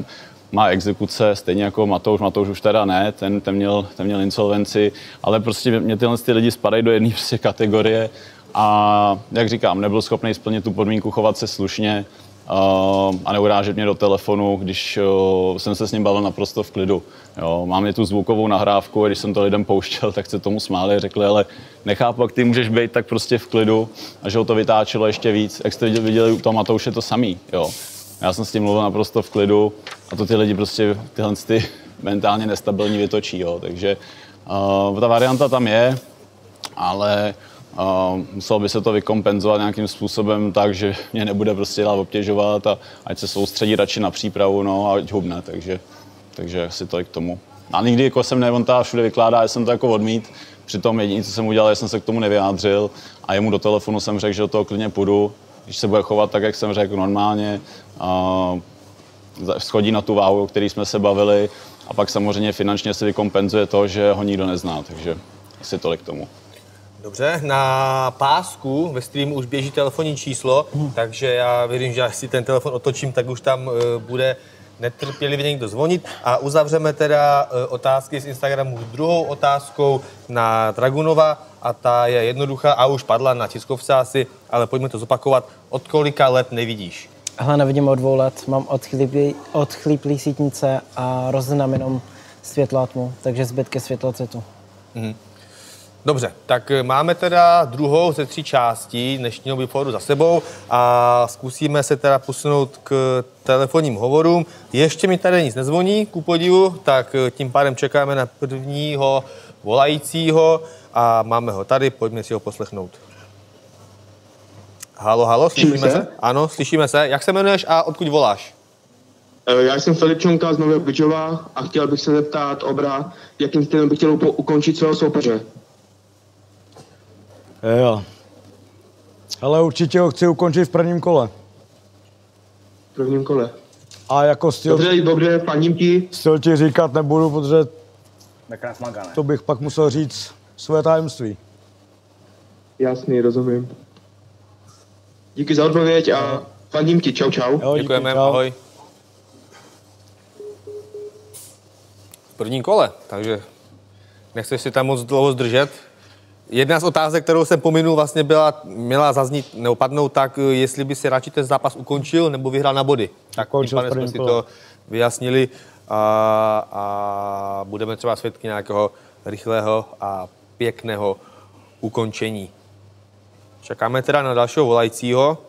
má exekuce, stejně jako Matouš, Matouš už teda ne, ten, ten, měl, ten měl insolvenci, ale prostě mě tyhle ty lidi spadají do jedné prostě kategorie a jak říkám, nebyl schopný splnit tu podmínku chovat se slušně uh, a neurážet mě do telefonu, když uh, jsem se s ním bavil naprosto v klidu. Jo, mám je tu zvukovou nahrávku a když jsem to lidem pouštěl, tak se tomu smáli, řekli, ale nechápu, jak ty můžeš být tak prostě v klidu a že ho to vytáčelo ještě víc. Jak jste viděli u toho Matouše to samý, jo. Já jsem s tím mluvil naprosto v klidu a to ty lidi prostě tyhle ty mentálně nestabilní vytočí, jo. Takže uh, ta varianta tam je, ale uh, muselo by se to vykompenzovat nějakým způsobem tak, že mě nebude prostě dál obtěžovat a ať se soustředí radši na přípravu, no a ať hubne, takže, takže asi to je k tomu. A nikdy jako jsem ne, on ta všude vykládá, já jsem to jako odmít, přitom jediné, co jsem udělal, já jsem se k tomu nevyjádřil a jemu do telefonu jsem řekl, že do toho klidně půjdu, když se bude chovat tak, jak jsem řekl, normálně, a schodí na tu váhu, o který jsme se bavili a pak samozřejmě finančně si vykompenzuje to, že ho nikdo nezná, takže asi tolik k tomu. Dobře, na pásku ve streamu už běží telefonní číslo, hmm. takže já věřím, že až si ten telefon otočím, tak už tam uh, bude netrpělivě někdo zvonit a uzavřeme teda uh, otázky z Instagramu druhou otázkou na Dragunova a ta je jednoduchá a už padla na tiskovce asi, ale pojďme to zopakovat. Od kolika let nevidíš? Hele, nevidím od dvou let, mám odchlíplý, odchlíplý sítnice a rozeznám jenom světlo a tmu, takže zbytky světlocitu. Mhm. Dobře, tak máme teda druhou ze tří částí dnešního Befordu za sebou a zkusíme se teda posunout k telefonním hovorům. Ještě mi tady nic nezvoní, ku podivu, tak tím pádem čekáme na prvního volajícího a máme ho tady, pojďme si ho poslechnout. Halo, halo, slyšíme, slyšíme se? se? Ano, slyšíme se. Jak se jmenuješ a odkud voláš? Já jsem Filip Čonka z Nového Bydžova a chtěl bych se zeptat Obra, jakým stylem bych chtěl ukončit svého soupeře. Jo. Ale určitě ho chci ukončit v prvním kole. V prvním kole. A jako styl... Dobře, dobře, paním ti. Styl ti říkat nebudu, protože to bych pak musel říct své tajemství. Jasný, rozumím. Díky za odpověď a fandím ti. Čau, čau. Jo, děkujeme, čau. Ahoj. V prvním kole, takže nechceš si tam moc dlouho zdržet. Jedna z otázek, kterou jsem pominul, vlastně byla, měla zaznít, nebo padnout tak, jestli by si radši ten zápas ukončil nebo vyhrál na body. Tak tím pádem jsme si to vyjasnili a, a budeme třeba svědky nějakého rychlého a pěkného ukončení. Čekáme teda na dalšího volajícího.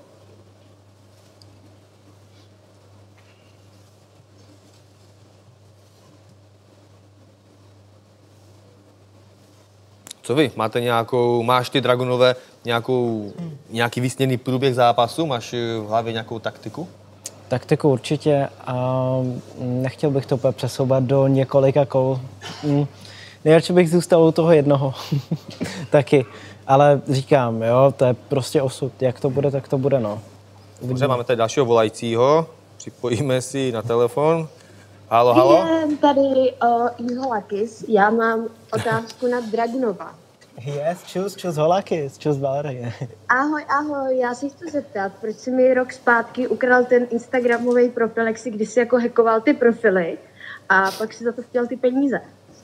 Co vy? Máte nějakou, máš ty Dragunové nějakou, nějaký vysněný průběh zápasu? Máš v hlavě nějakou taktiku? Taktiku určitě a nechtěl bych to úplně přesouvat do několika kol. Nejradši bych zůstal u toho jednoho. Taky. Ale říkám, jo, to je prostě osud. Jak to bude, tak to bude, no. Dobře, máme tady dalšího volajícího. Připojíme si na telefon. Halo, halo. Jsem tady uh, Jiholakis. Já mám otázku na Dragunova. Yes, čus, čus Holakis, čus Valerie. Ahoj, ahoj, já si chci zeptat, proč jsi mi rok zpátky ukradl ten instagramový profil, jak jsi kdysi jako hackoval ty profily a pak si za to chtěl ty peníze.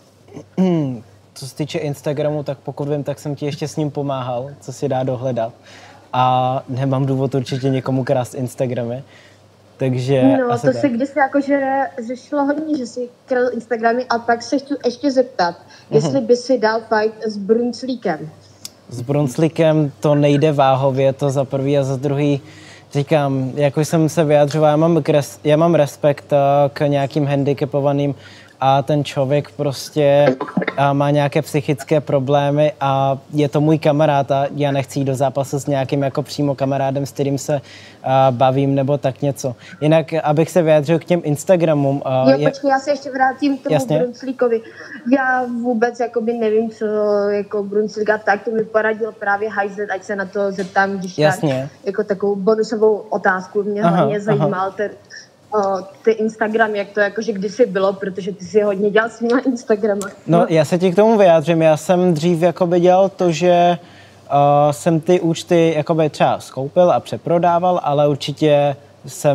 Co se týče Instagramu, tak pokud vím, tak jsem ti ještě s ním pomáhal, co si dá dohledat. A nemám důvod určitě někomu krást Instagramy. Takže no, to tak. Se kdysi jakože řešilo hodně, že si kradl Instagramy a pak se chci ještě zeptat, uh-huh. jestli by si dal fight s Brunclíkem. S Brunclíkem to nejde váhově, to za prvý a za druhý. Říkám, jako jsem se vyjadřoval, já mám, kres, já mám respekt k nějakým handicapovaným a ten člověk prostě má nějaké psychické problémy a je to můj kamarád a já nechci jít do zápasu s nějakým jako přímo kamarádem, s kterým se uh, bavím nebo tak něco. Jinak, abych se vyjádřil k těm Instagramům. Uh, jo, je... počkej, já se ještě vrátím k tomu Brunclíkovi. Já vůbec jakoby nevím, co jako Brunclík a tak, to mi poradil právě Hajzet, ať se na to zeptám, když Jasně. tak, jako takovou bonusovou otázku. Mě aha, hlavně zajímal ten O, ty Instagram, jak to jakože kdysi bylo, protože ty si hodně dělal s na Instagrama. No, já se ti k tomu vyjádřím. Já jsem dřív jakoby dělal to, že uh, jsem ty účty jakoby třeba skoupil a přeprodával, ale určitě jsem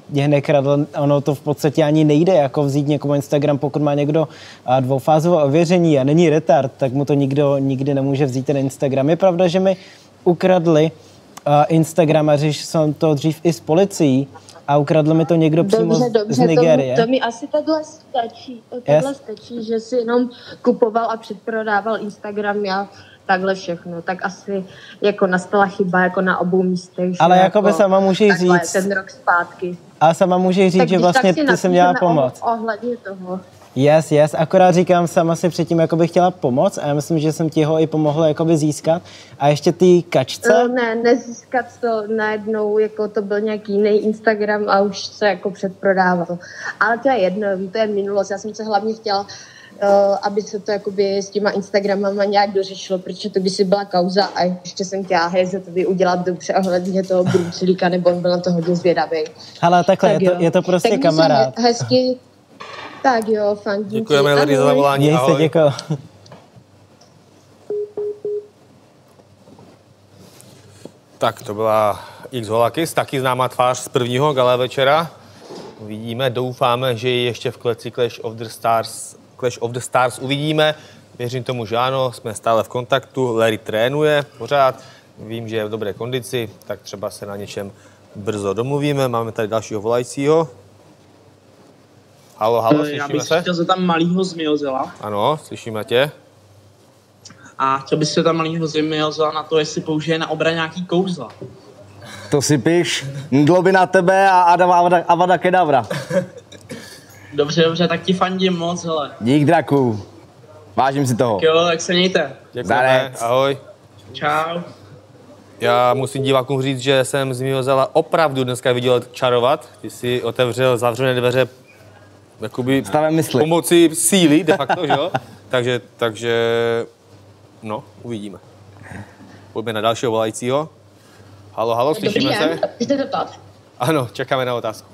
mě nekradl, ono to v podstatě ani nejde, jako vzít někomu Instagram, pokud má někdo a, dvoufázové ověření a není retard, tak mu to nikdo nikdy nemůže vzít ten Instagram. Je pravda, že mi ukradli a, Instagram a řešil jsem to dřív i s policií a ukradl mi to někdo přímo dobře, z, dobře, z Nigérie. To, to mi asi takhle stačí, takhle Yes. stačí, že si jenom kupoval a předprodával Instagram a takhle všechno. Tak asi jako nastala chyba jako na obou místech. že Ale jako by sama můžeš takhle říct- ten rok zpátky. A sama můžeš říct, Tak že když vlastně tak si ty jsi měla napíšeme pomoct. o- ohledně toho. Yes, yes, akorát říkám, sama si předtím jako bych chtěla pomoct a já myslím, že jsem ti ho i pomohla jakoby získat. A ještě ty kačce. Eh, Ne, nezískat to najednou, jako to byl nějaký jiný Instagram a už se jako předprodával. Ale to je jedno, to je minulost. Já jsem se hlavně chtěla, uh, aby se to jakoby s těma Instagramama nějak dořešilo, protože to by si byla kauza a ještě jsem chtěla hejzetovi udělat dobře ohledně toho Brucelíka, nebo on byl na to hodně zvědavý. Hele, takhle, Tak je, to, jo. je to prostě tak měj se kamarád. he- Hezky. Tak jo, fandím ti. Děkujeme, Larry, za Ahoj. zavolání. Měj se, Ahoj. děkuji. Tak to byla X Holakis, taky známá tvář z prvního gala večera. Uvidíme, doufáme, že ji ještě v kleci Clash of the Stars, Clash of the Stars uvidíme. Věřím tomu, že ano, jsme stále v kontaktu. Larry trénuje pořád, vím, že je v dobré kondici, tak třeba se na něčem brzo domluvíme. Máme tady dalšího volajícího. Halo, halo, Já slyšíme bych se? chtěl zeptat malýho Zmiozela Ano, slyšíme tě. a chtěl bych se zeptat malýho Zmiozela na to, jestli použije na obraně nějaký kouzla. To si píš, mdlo by na tebe a Adama Avada, Avada Kedavra. Dobře, dobře, tak ti fandím moc, hele. Dík, draku. Vážím si toho. Tak jo, jak se mějte. Děkujeme, Zarec. ahoj. Čau. Já musím divákům říct, že jsem z Zmiozela opravdu dneska viděl čarovat. Ty si otevřel zavřené dveře jakoby Stavem mysli. pomocí síly de facto, že jo? Takže, takže, no, uvidíme. Pojďme na dalšího volajícího. Halo, halo, slyšíme se? Chci se zeptat. Ano, čekáme na otázku.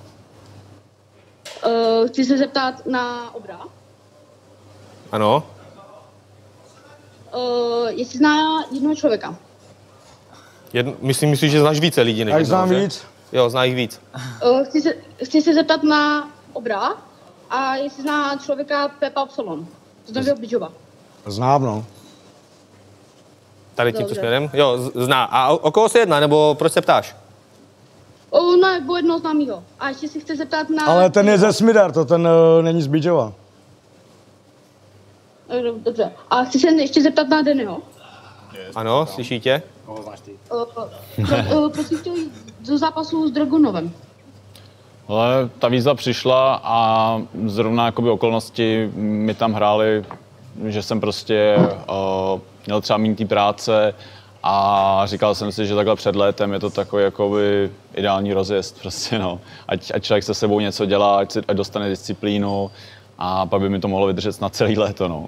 Uh, chci se zeptat na obra. Ano, Uh, jestli zná jednoho člověka. Jedn, myslím, myslím, že znáš více lidí než Jak jednoho, znám že? víc? Jo, zná jich víc. Uh, chci, se, chci se zeptat na obra a jestli zná člověka Pepa Psolon. To tam Bidžova. Znám, no. Tady tímto Dobře. směrem? Jo, z- zná. A o, o koho se jedná, nebo proč se ptáš? Uh, ne, bo jednoho známýho. A ještě si chci zeptat na... Ale ten je ze Smidar, to ten uh, není z Bíčova. Uh, dobře. A chci se ještě zeptat na Dennyho. Ano, slyší tě? Uh, uh, uh, proč jsi chtěl jít do zápasu s Dragunovem? Ale ta výzva přišla a zrovna jakoby okolnosti mi tam hrály, že jsem prostě uh, měl třeba méně té práce a říkal jsem si, že takhle před létem je to takový jakoby ideální rozjezd prostě no. Ať, ať člověk se sebou něco dělá, ať, si, ať dostane disciplínu a pak by mi to mohlo vydržet na celý léto no.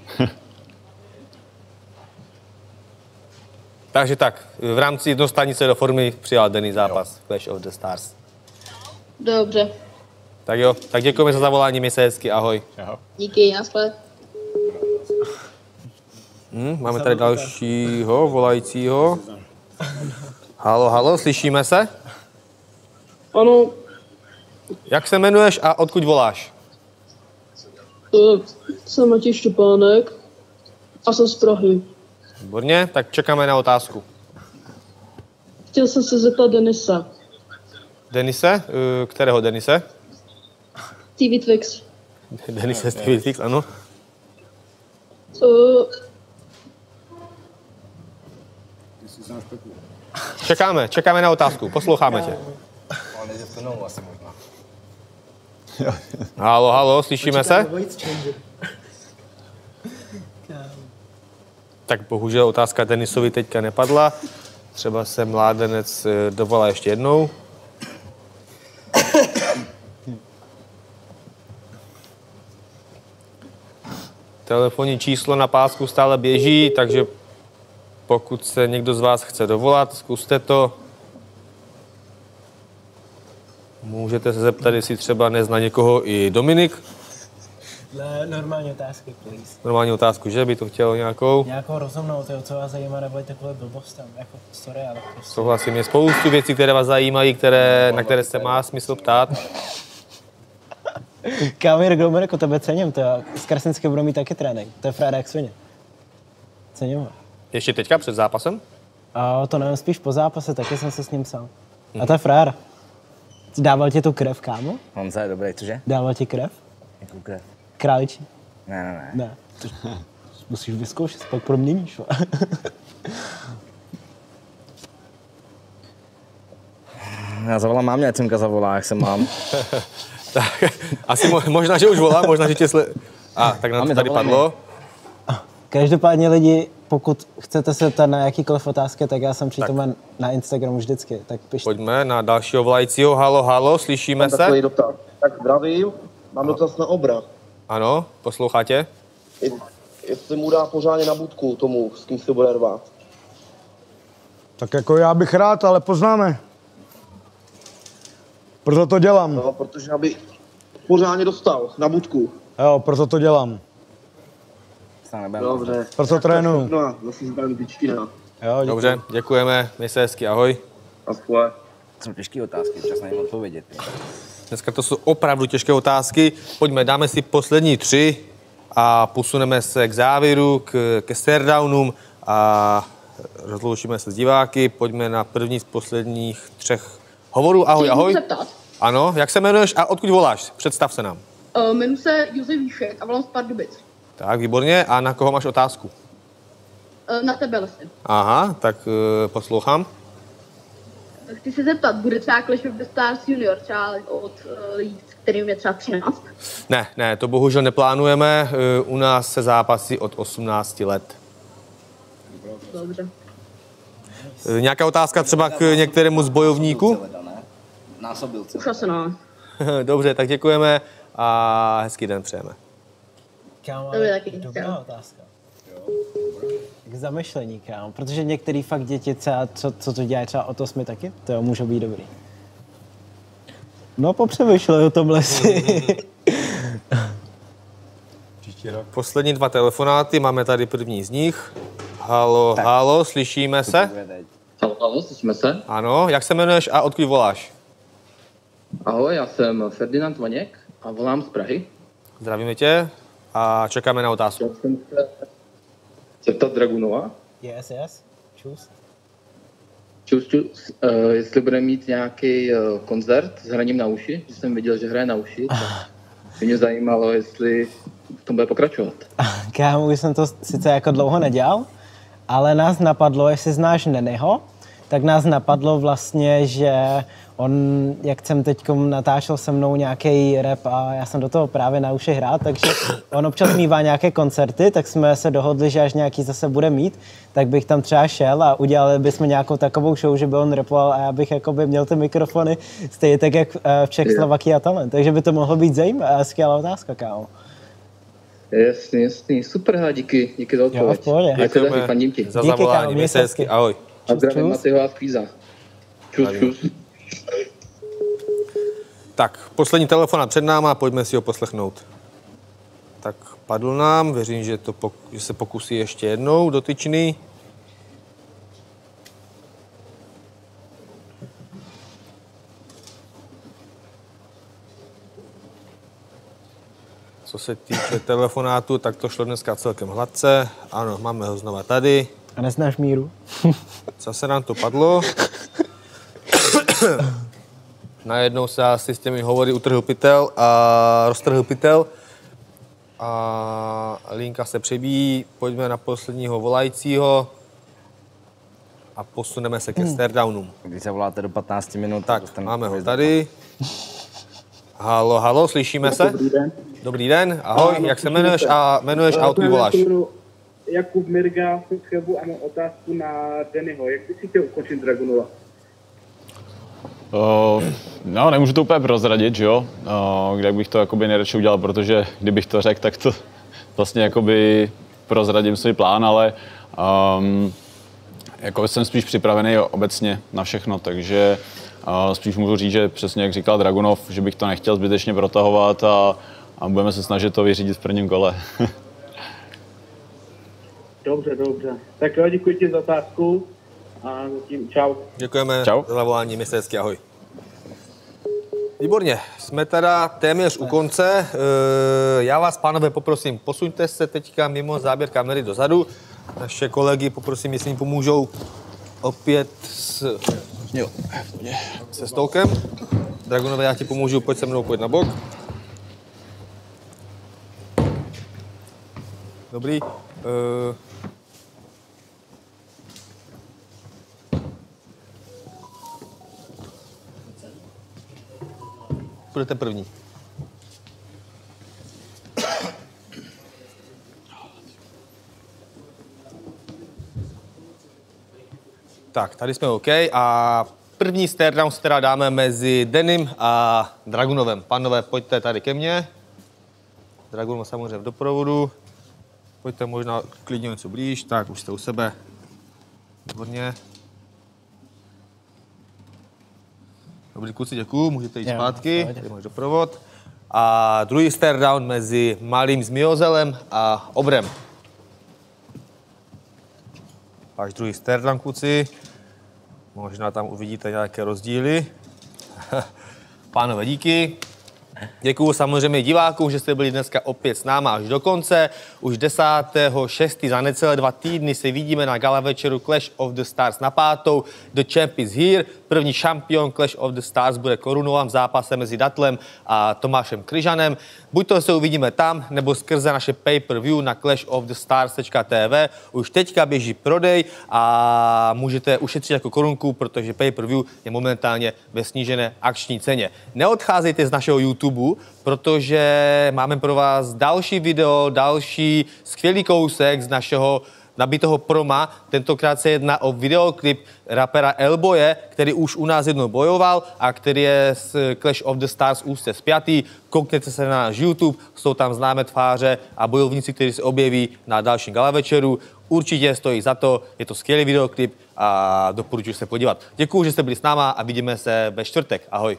Takže tak, v rámci jednostanice do formy přijal denní zápas Clash of the Stars. Dobře. Tak jo, tak děkujeme za zavolání, měj se hezky, ahoj. Díky, naschle. Hm, máme tady dalšího volajícího. Halo, halo, slyšíme se? Ano. Jak se jmenuješ a odkud voláš? Uh, jsem Matěj Štěpánek a jsem z Prahy. Výborně, tak čekáme na otázku. Chtěl jsem se zeptat Denise. Denise? Eh, Kterého Denise? T V Twix. Denise z T V Twix, ano. Uh, Čekáme, čekáme na otázku, posloucháme tě. Halo, halo, slyšíme se? Tak bohužel otázka Denisovi teďka nepadla. Třeba se mládenec eh, dovolá ještě jednou. Telefonní číslo na pásku stále běží, takže pokud se někdo z vás chce dovolat, zkuste to. Můžete se zeptat, jestli třeba nezná někoho i Dominik. Ne, normální otázky, please. Normální otázku, že by to chtělo nějakou? Nějakou rozumnou, tyjo, co vás zajímá, nebo takové blbostem, jako sorry, ale prostě. Souhlasím, je spoustu věcí, které vás zajímají, které, na které se má smysl ptát. Kámo, Jirko Domeneko, tebe cením, to já z Krasinské budu mít taky trénink. To je frér jak svině. Cením ho. Ještě teďka před zápasem? A to nevím, spíš po zápase, taky jsem se s ním psal. A to je frér. Dával ti tu krev, kámo? Honza je dobrý, cože? Dával ti krev? Jakou krev? Králičí. Ne, ne, ne. Ne. To musíš vyzkoušet, pak proměníš. Já zavolám mámě, ať Cimka zavolá, jak se mám. Tak, asi mo- možná, že už volá, možná, že tě sle... A, tak nám to tady padlo. Každopádně lidi, pokud chcete se ptát na jakýkoliv otázky, tak já jsem přítomen na Instagramu vždycky, tak pište. Pojďme na dalšího volajícího. Halo, halo, slyšíme se? Takový dotaz. Tak zdravím, mám dotaz na Obra. Ano, poslouchá tě? Jestli mu dá pořádně na budku tomu, s kým se bude rvát. Tak jako já bych rád, ale poznáme. Proto to dělám. No, protože aby pořádně dostal na budku. Jo, proto to dělám. Dobře. Proto trénuju. No, zase zbraní tyčtina. Jo, děkuji. Dobře, děkujeme, měj se hezky, ahoj. Aspoň. Jsou těžké otázky, čas na ně odpovědět. Dneska to jsou opravdu těžké otázky. Pojďme, dáme si poslední tři a posuneme se k závěru, k, ke staredownům a rozloučíme se s diváky. Pojďme na první z posledních třech hovorů. Ahoj, Chci ahoj. se ptát. Ano, jak se jmenuješ a odkud voláš? Představ se nám. Uh, jmenuji se Josef Víšek a volám z Pardubic. Tak, výborně. A na koho máš otázku? Uh, na tebe, Lesy. Aha, tak uh, poslouchám. Chci se zeptat, bude třeba Clash of the Stars Junior, třeba od uh, lidí, kterým je třeba třináct? Ne, ne, to bohužel neplánujeme. Uh, u nás se zápasí od osmnácti let. Dobře. Uh, nějaká otázka třeba k některému z bojovníků? Násobilce. Už asi ne. Dobře, tak děkujeme a hezký den přejeme. Kámo, To je taky dobrá chtěl. otázka. K zamyšlení, kámo, protože některý fakt děti třeba, co, co to dělají třeba od osmi taky, to jo, může být dobrý. No, popřemýšlej o tomhle si. Poslední dva telefonáty, máme tady první z nich. Halo, tak. Halo, slyšíme se? Halo, halo, slyšíme se? Ano, jak se jmenuješ a odkud voláš? Ahoj, já jsem Ferdinand Vaněk a volám z Prahy. Zdravíme tě a čekáme na otázku. Chtěl jsem se zeptat Dragunova. Yes, yes, čus. Čus, čus, uh, jestli bude mít nějaký uh, koncert s hraním na uši, že jsem viděl, že hraje na uši, tak by mě zajímalo, jestli v tom bude pokračovat. Kámo, už jsem to sice jako dlouho nedělal, ale nás napadlo, jestli znáš Nenyho, tak nás napadlo vlastně, že on, jak jsem teď natáčel se mnou nějaký rap a já jsem do toho právě na uši hrát, takže on občas mívá nějaké koncerty, tak jsme se dohodli, že až nějaký zase bude mít, tak bych tam třeba šel a udělali bychom nějakou takovou show, že by on rapoval a já bych jakoby měl ty mikrofony stejně tak, jak v Čechoslovakia Talent. Takže by to mohlo být zajímavé. Skvělá otázka, kámo. Jasný, jasný, super, hele, díky, díky za odpověď. Jo, v pohodě. Ať se daří, fandím ti. Za zavolání, měj se hezky, ahoj. A zdravím Matyho a Skvíza. Čus, čus. Tak, poslední telefonát před náma, pojďme si ho poslechnout. Tak padl nám, věřím, že, to pok- že se pokusí ještě jednou dotyčný. Co se týče telefonátu, tak to šlo dneska celkem hladce. Ano, máme ho znova tady. A neznáš Míru? Zase nám to padlo. Najednou se asi s těmi hovory utrhl pytel a roztrhl pytel. A linka se přebíjí. Pojďme na posledního volajícího a posuneme se ke staredownům. Když se voláte do patnácti minut, tak máme ho tady. Halo, halo, slyšíme se? Dobrý den. Dobrý den, ahoj, jak se jmenuješ a jmenuješ a odkud voláš? Jakub Mirga, Fuxebu a mám otázku na Dennyho. Jak bys si chtěl ukončit Dragunova? Uh, no, nemůžu to úplně prozradit, že jo? Uh, kde bych to jakoby nejradši udělal, protože kdybych to řekl, tak to vlastně jakoby prozradím svůj plán, ale um, jako jsem spíš připravený obecně na všechno, takže uh, spíš můžu říct, že přesně jak říkal Dragunov, že bych to nechtěl zbytečně protahovat a, a budeme se snažit to vyřídit v prvním kole. Dobře, dobře. Tak jo, děkuji ti za otázku a zatím čau. Děkujeme Čau. za zavolání, měj se hezky, ahoj. Výborně, jsme teda téměř u konce. Já vás, pánové, poprosím, posuňte se teďka mimo záběr kamery dozadu. Naše kolegy poprosím, jestli mi pomůžou opět s, jo, se stolkem. Dragunové, já ti pomůžu, pojď se mnou, pojď na bok. Dobrý. Uh... Budete první. Tak, tady jsme OK a první stare down teda dáme mezi Danym a Dragunovem. Pánové, pojďte tady ke mně. Dragun samozřejmě v doprovodu. Pojďte možná klidně něco blíž. Tak, už jste u sebe. Výborně. Dobrý kluci, děkuju, můžete jít zpátky, tady máš doprovod. A druhý stare down mezi malým Zmiozelem a Obrem. Až druhý stare down, kluci. Možná tam uvidíte nějaké rozdíly. Pánové, díky. Děkuju samozřejmě divákům, že jste byli dneska opět s náma až do konce. Už desátého šestého za necelé dva týdny se vidíme na gala večeru Clash of the Stars na pátou. The Champ is here. První šampion Clash of the Stars bude korunován v zápase mezi Datlem a Tomášem Kryžanem. Buď to se uvidíme tam, nebo skrze naše pay-per-view na clash of the stars tečka t v. Už teďka běží prodej a můžete ušetřit jako korunku, protože pay-per-view je momentálně ve snížené akční ceně. Neodcházejte z našeho YouTube, protože máme pro vás další video, další skvělý kousek z našeho nabitého proma. Tentokrát se jedná o videoklip rapera Elboje, který už u nás jednou bojoval a který je s Clash of the Stars úzce spjatý. Koukněte se na náš YouTube, jsou tam známé tváře a bojovníci, kteří se objeví na dalším gala večeru. Určitě stojí za to, je to skvělý videoklip a doporučuji se podívat. Děkuji, že jste byli s náma a vidíme se ve čtvrtek. Ahoj.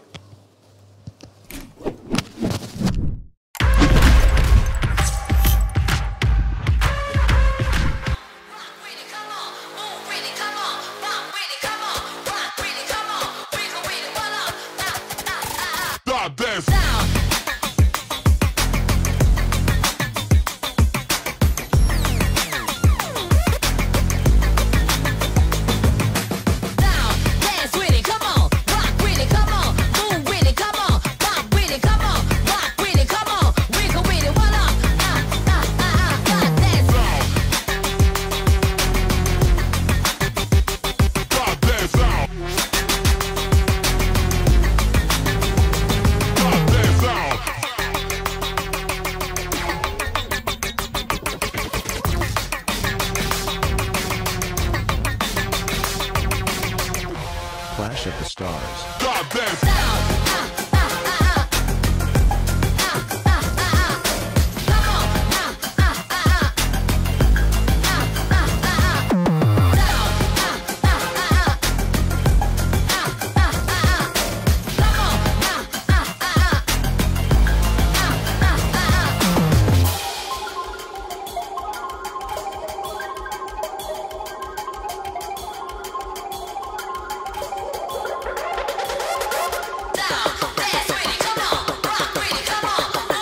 Clash of the Stars.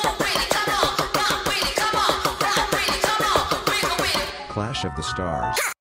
Clash of the Stars.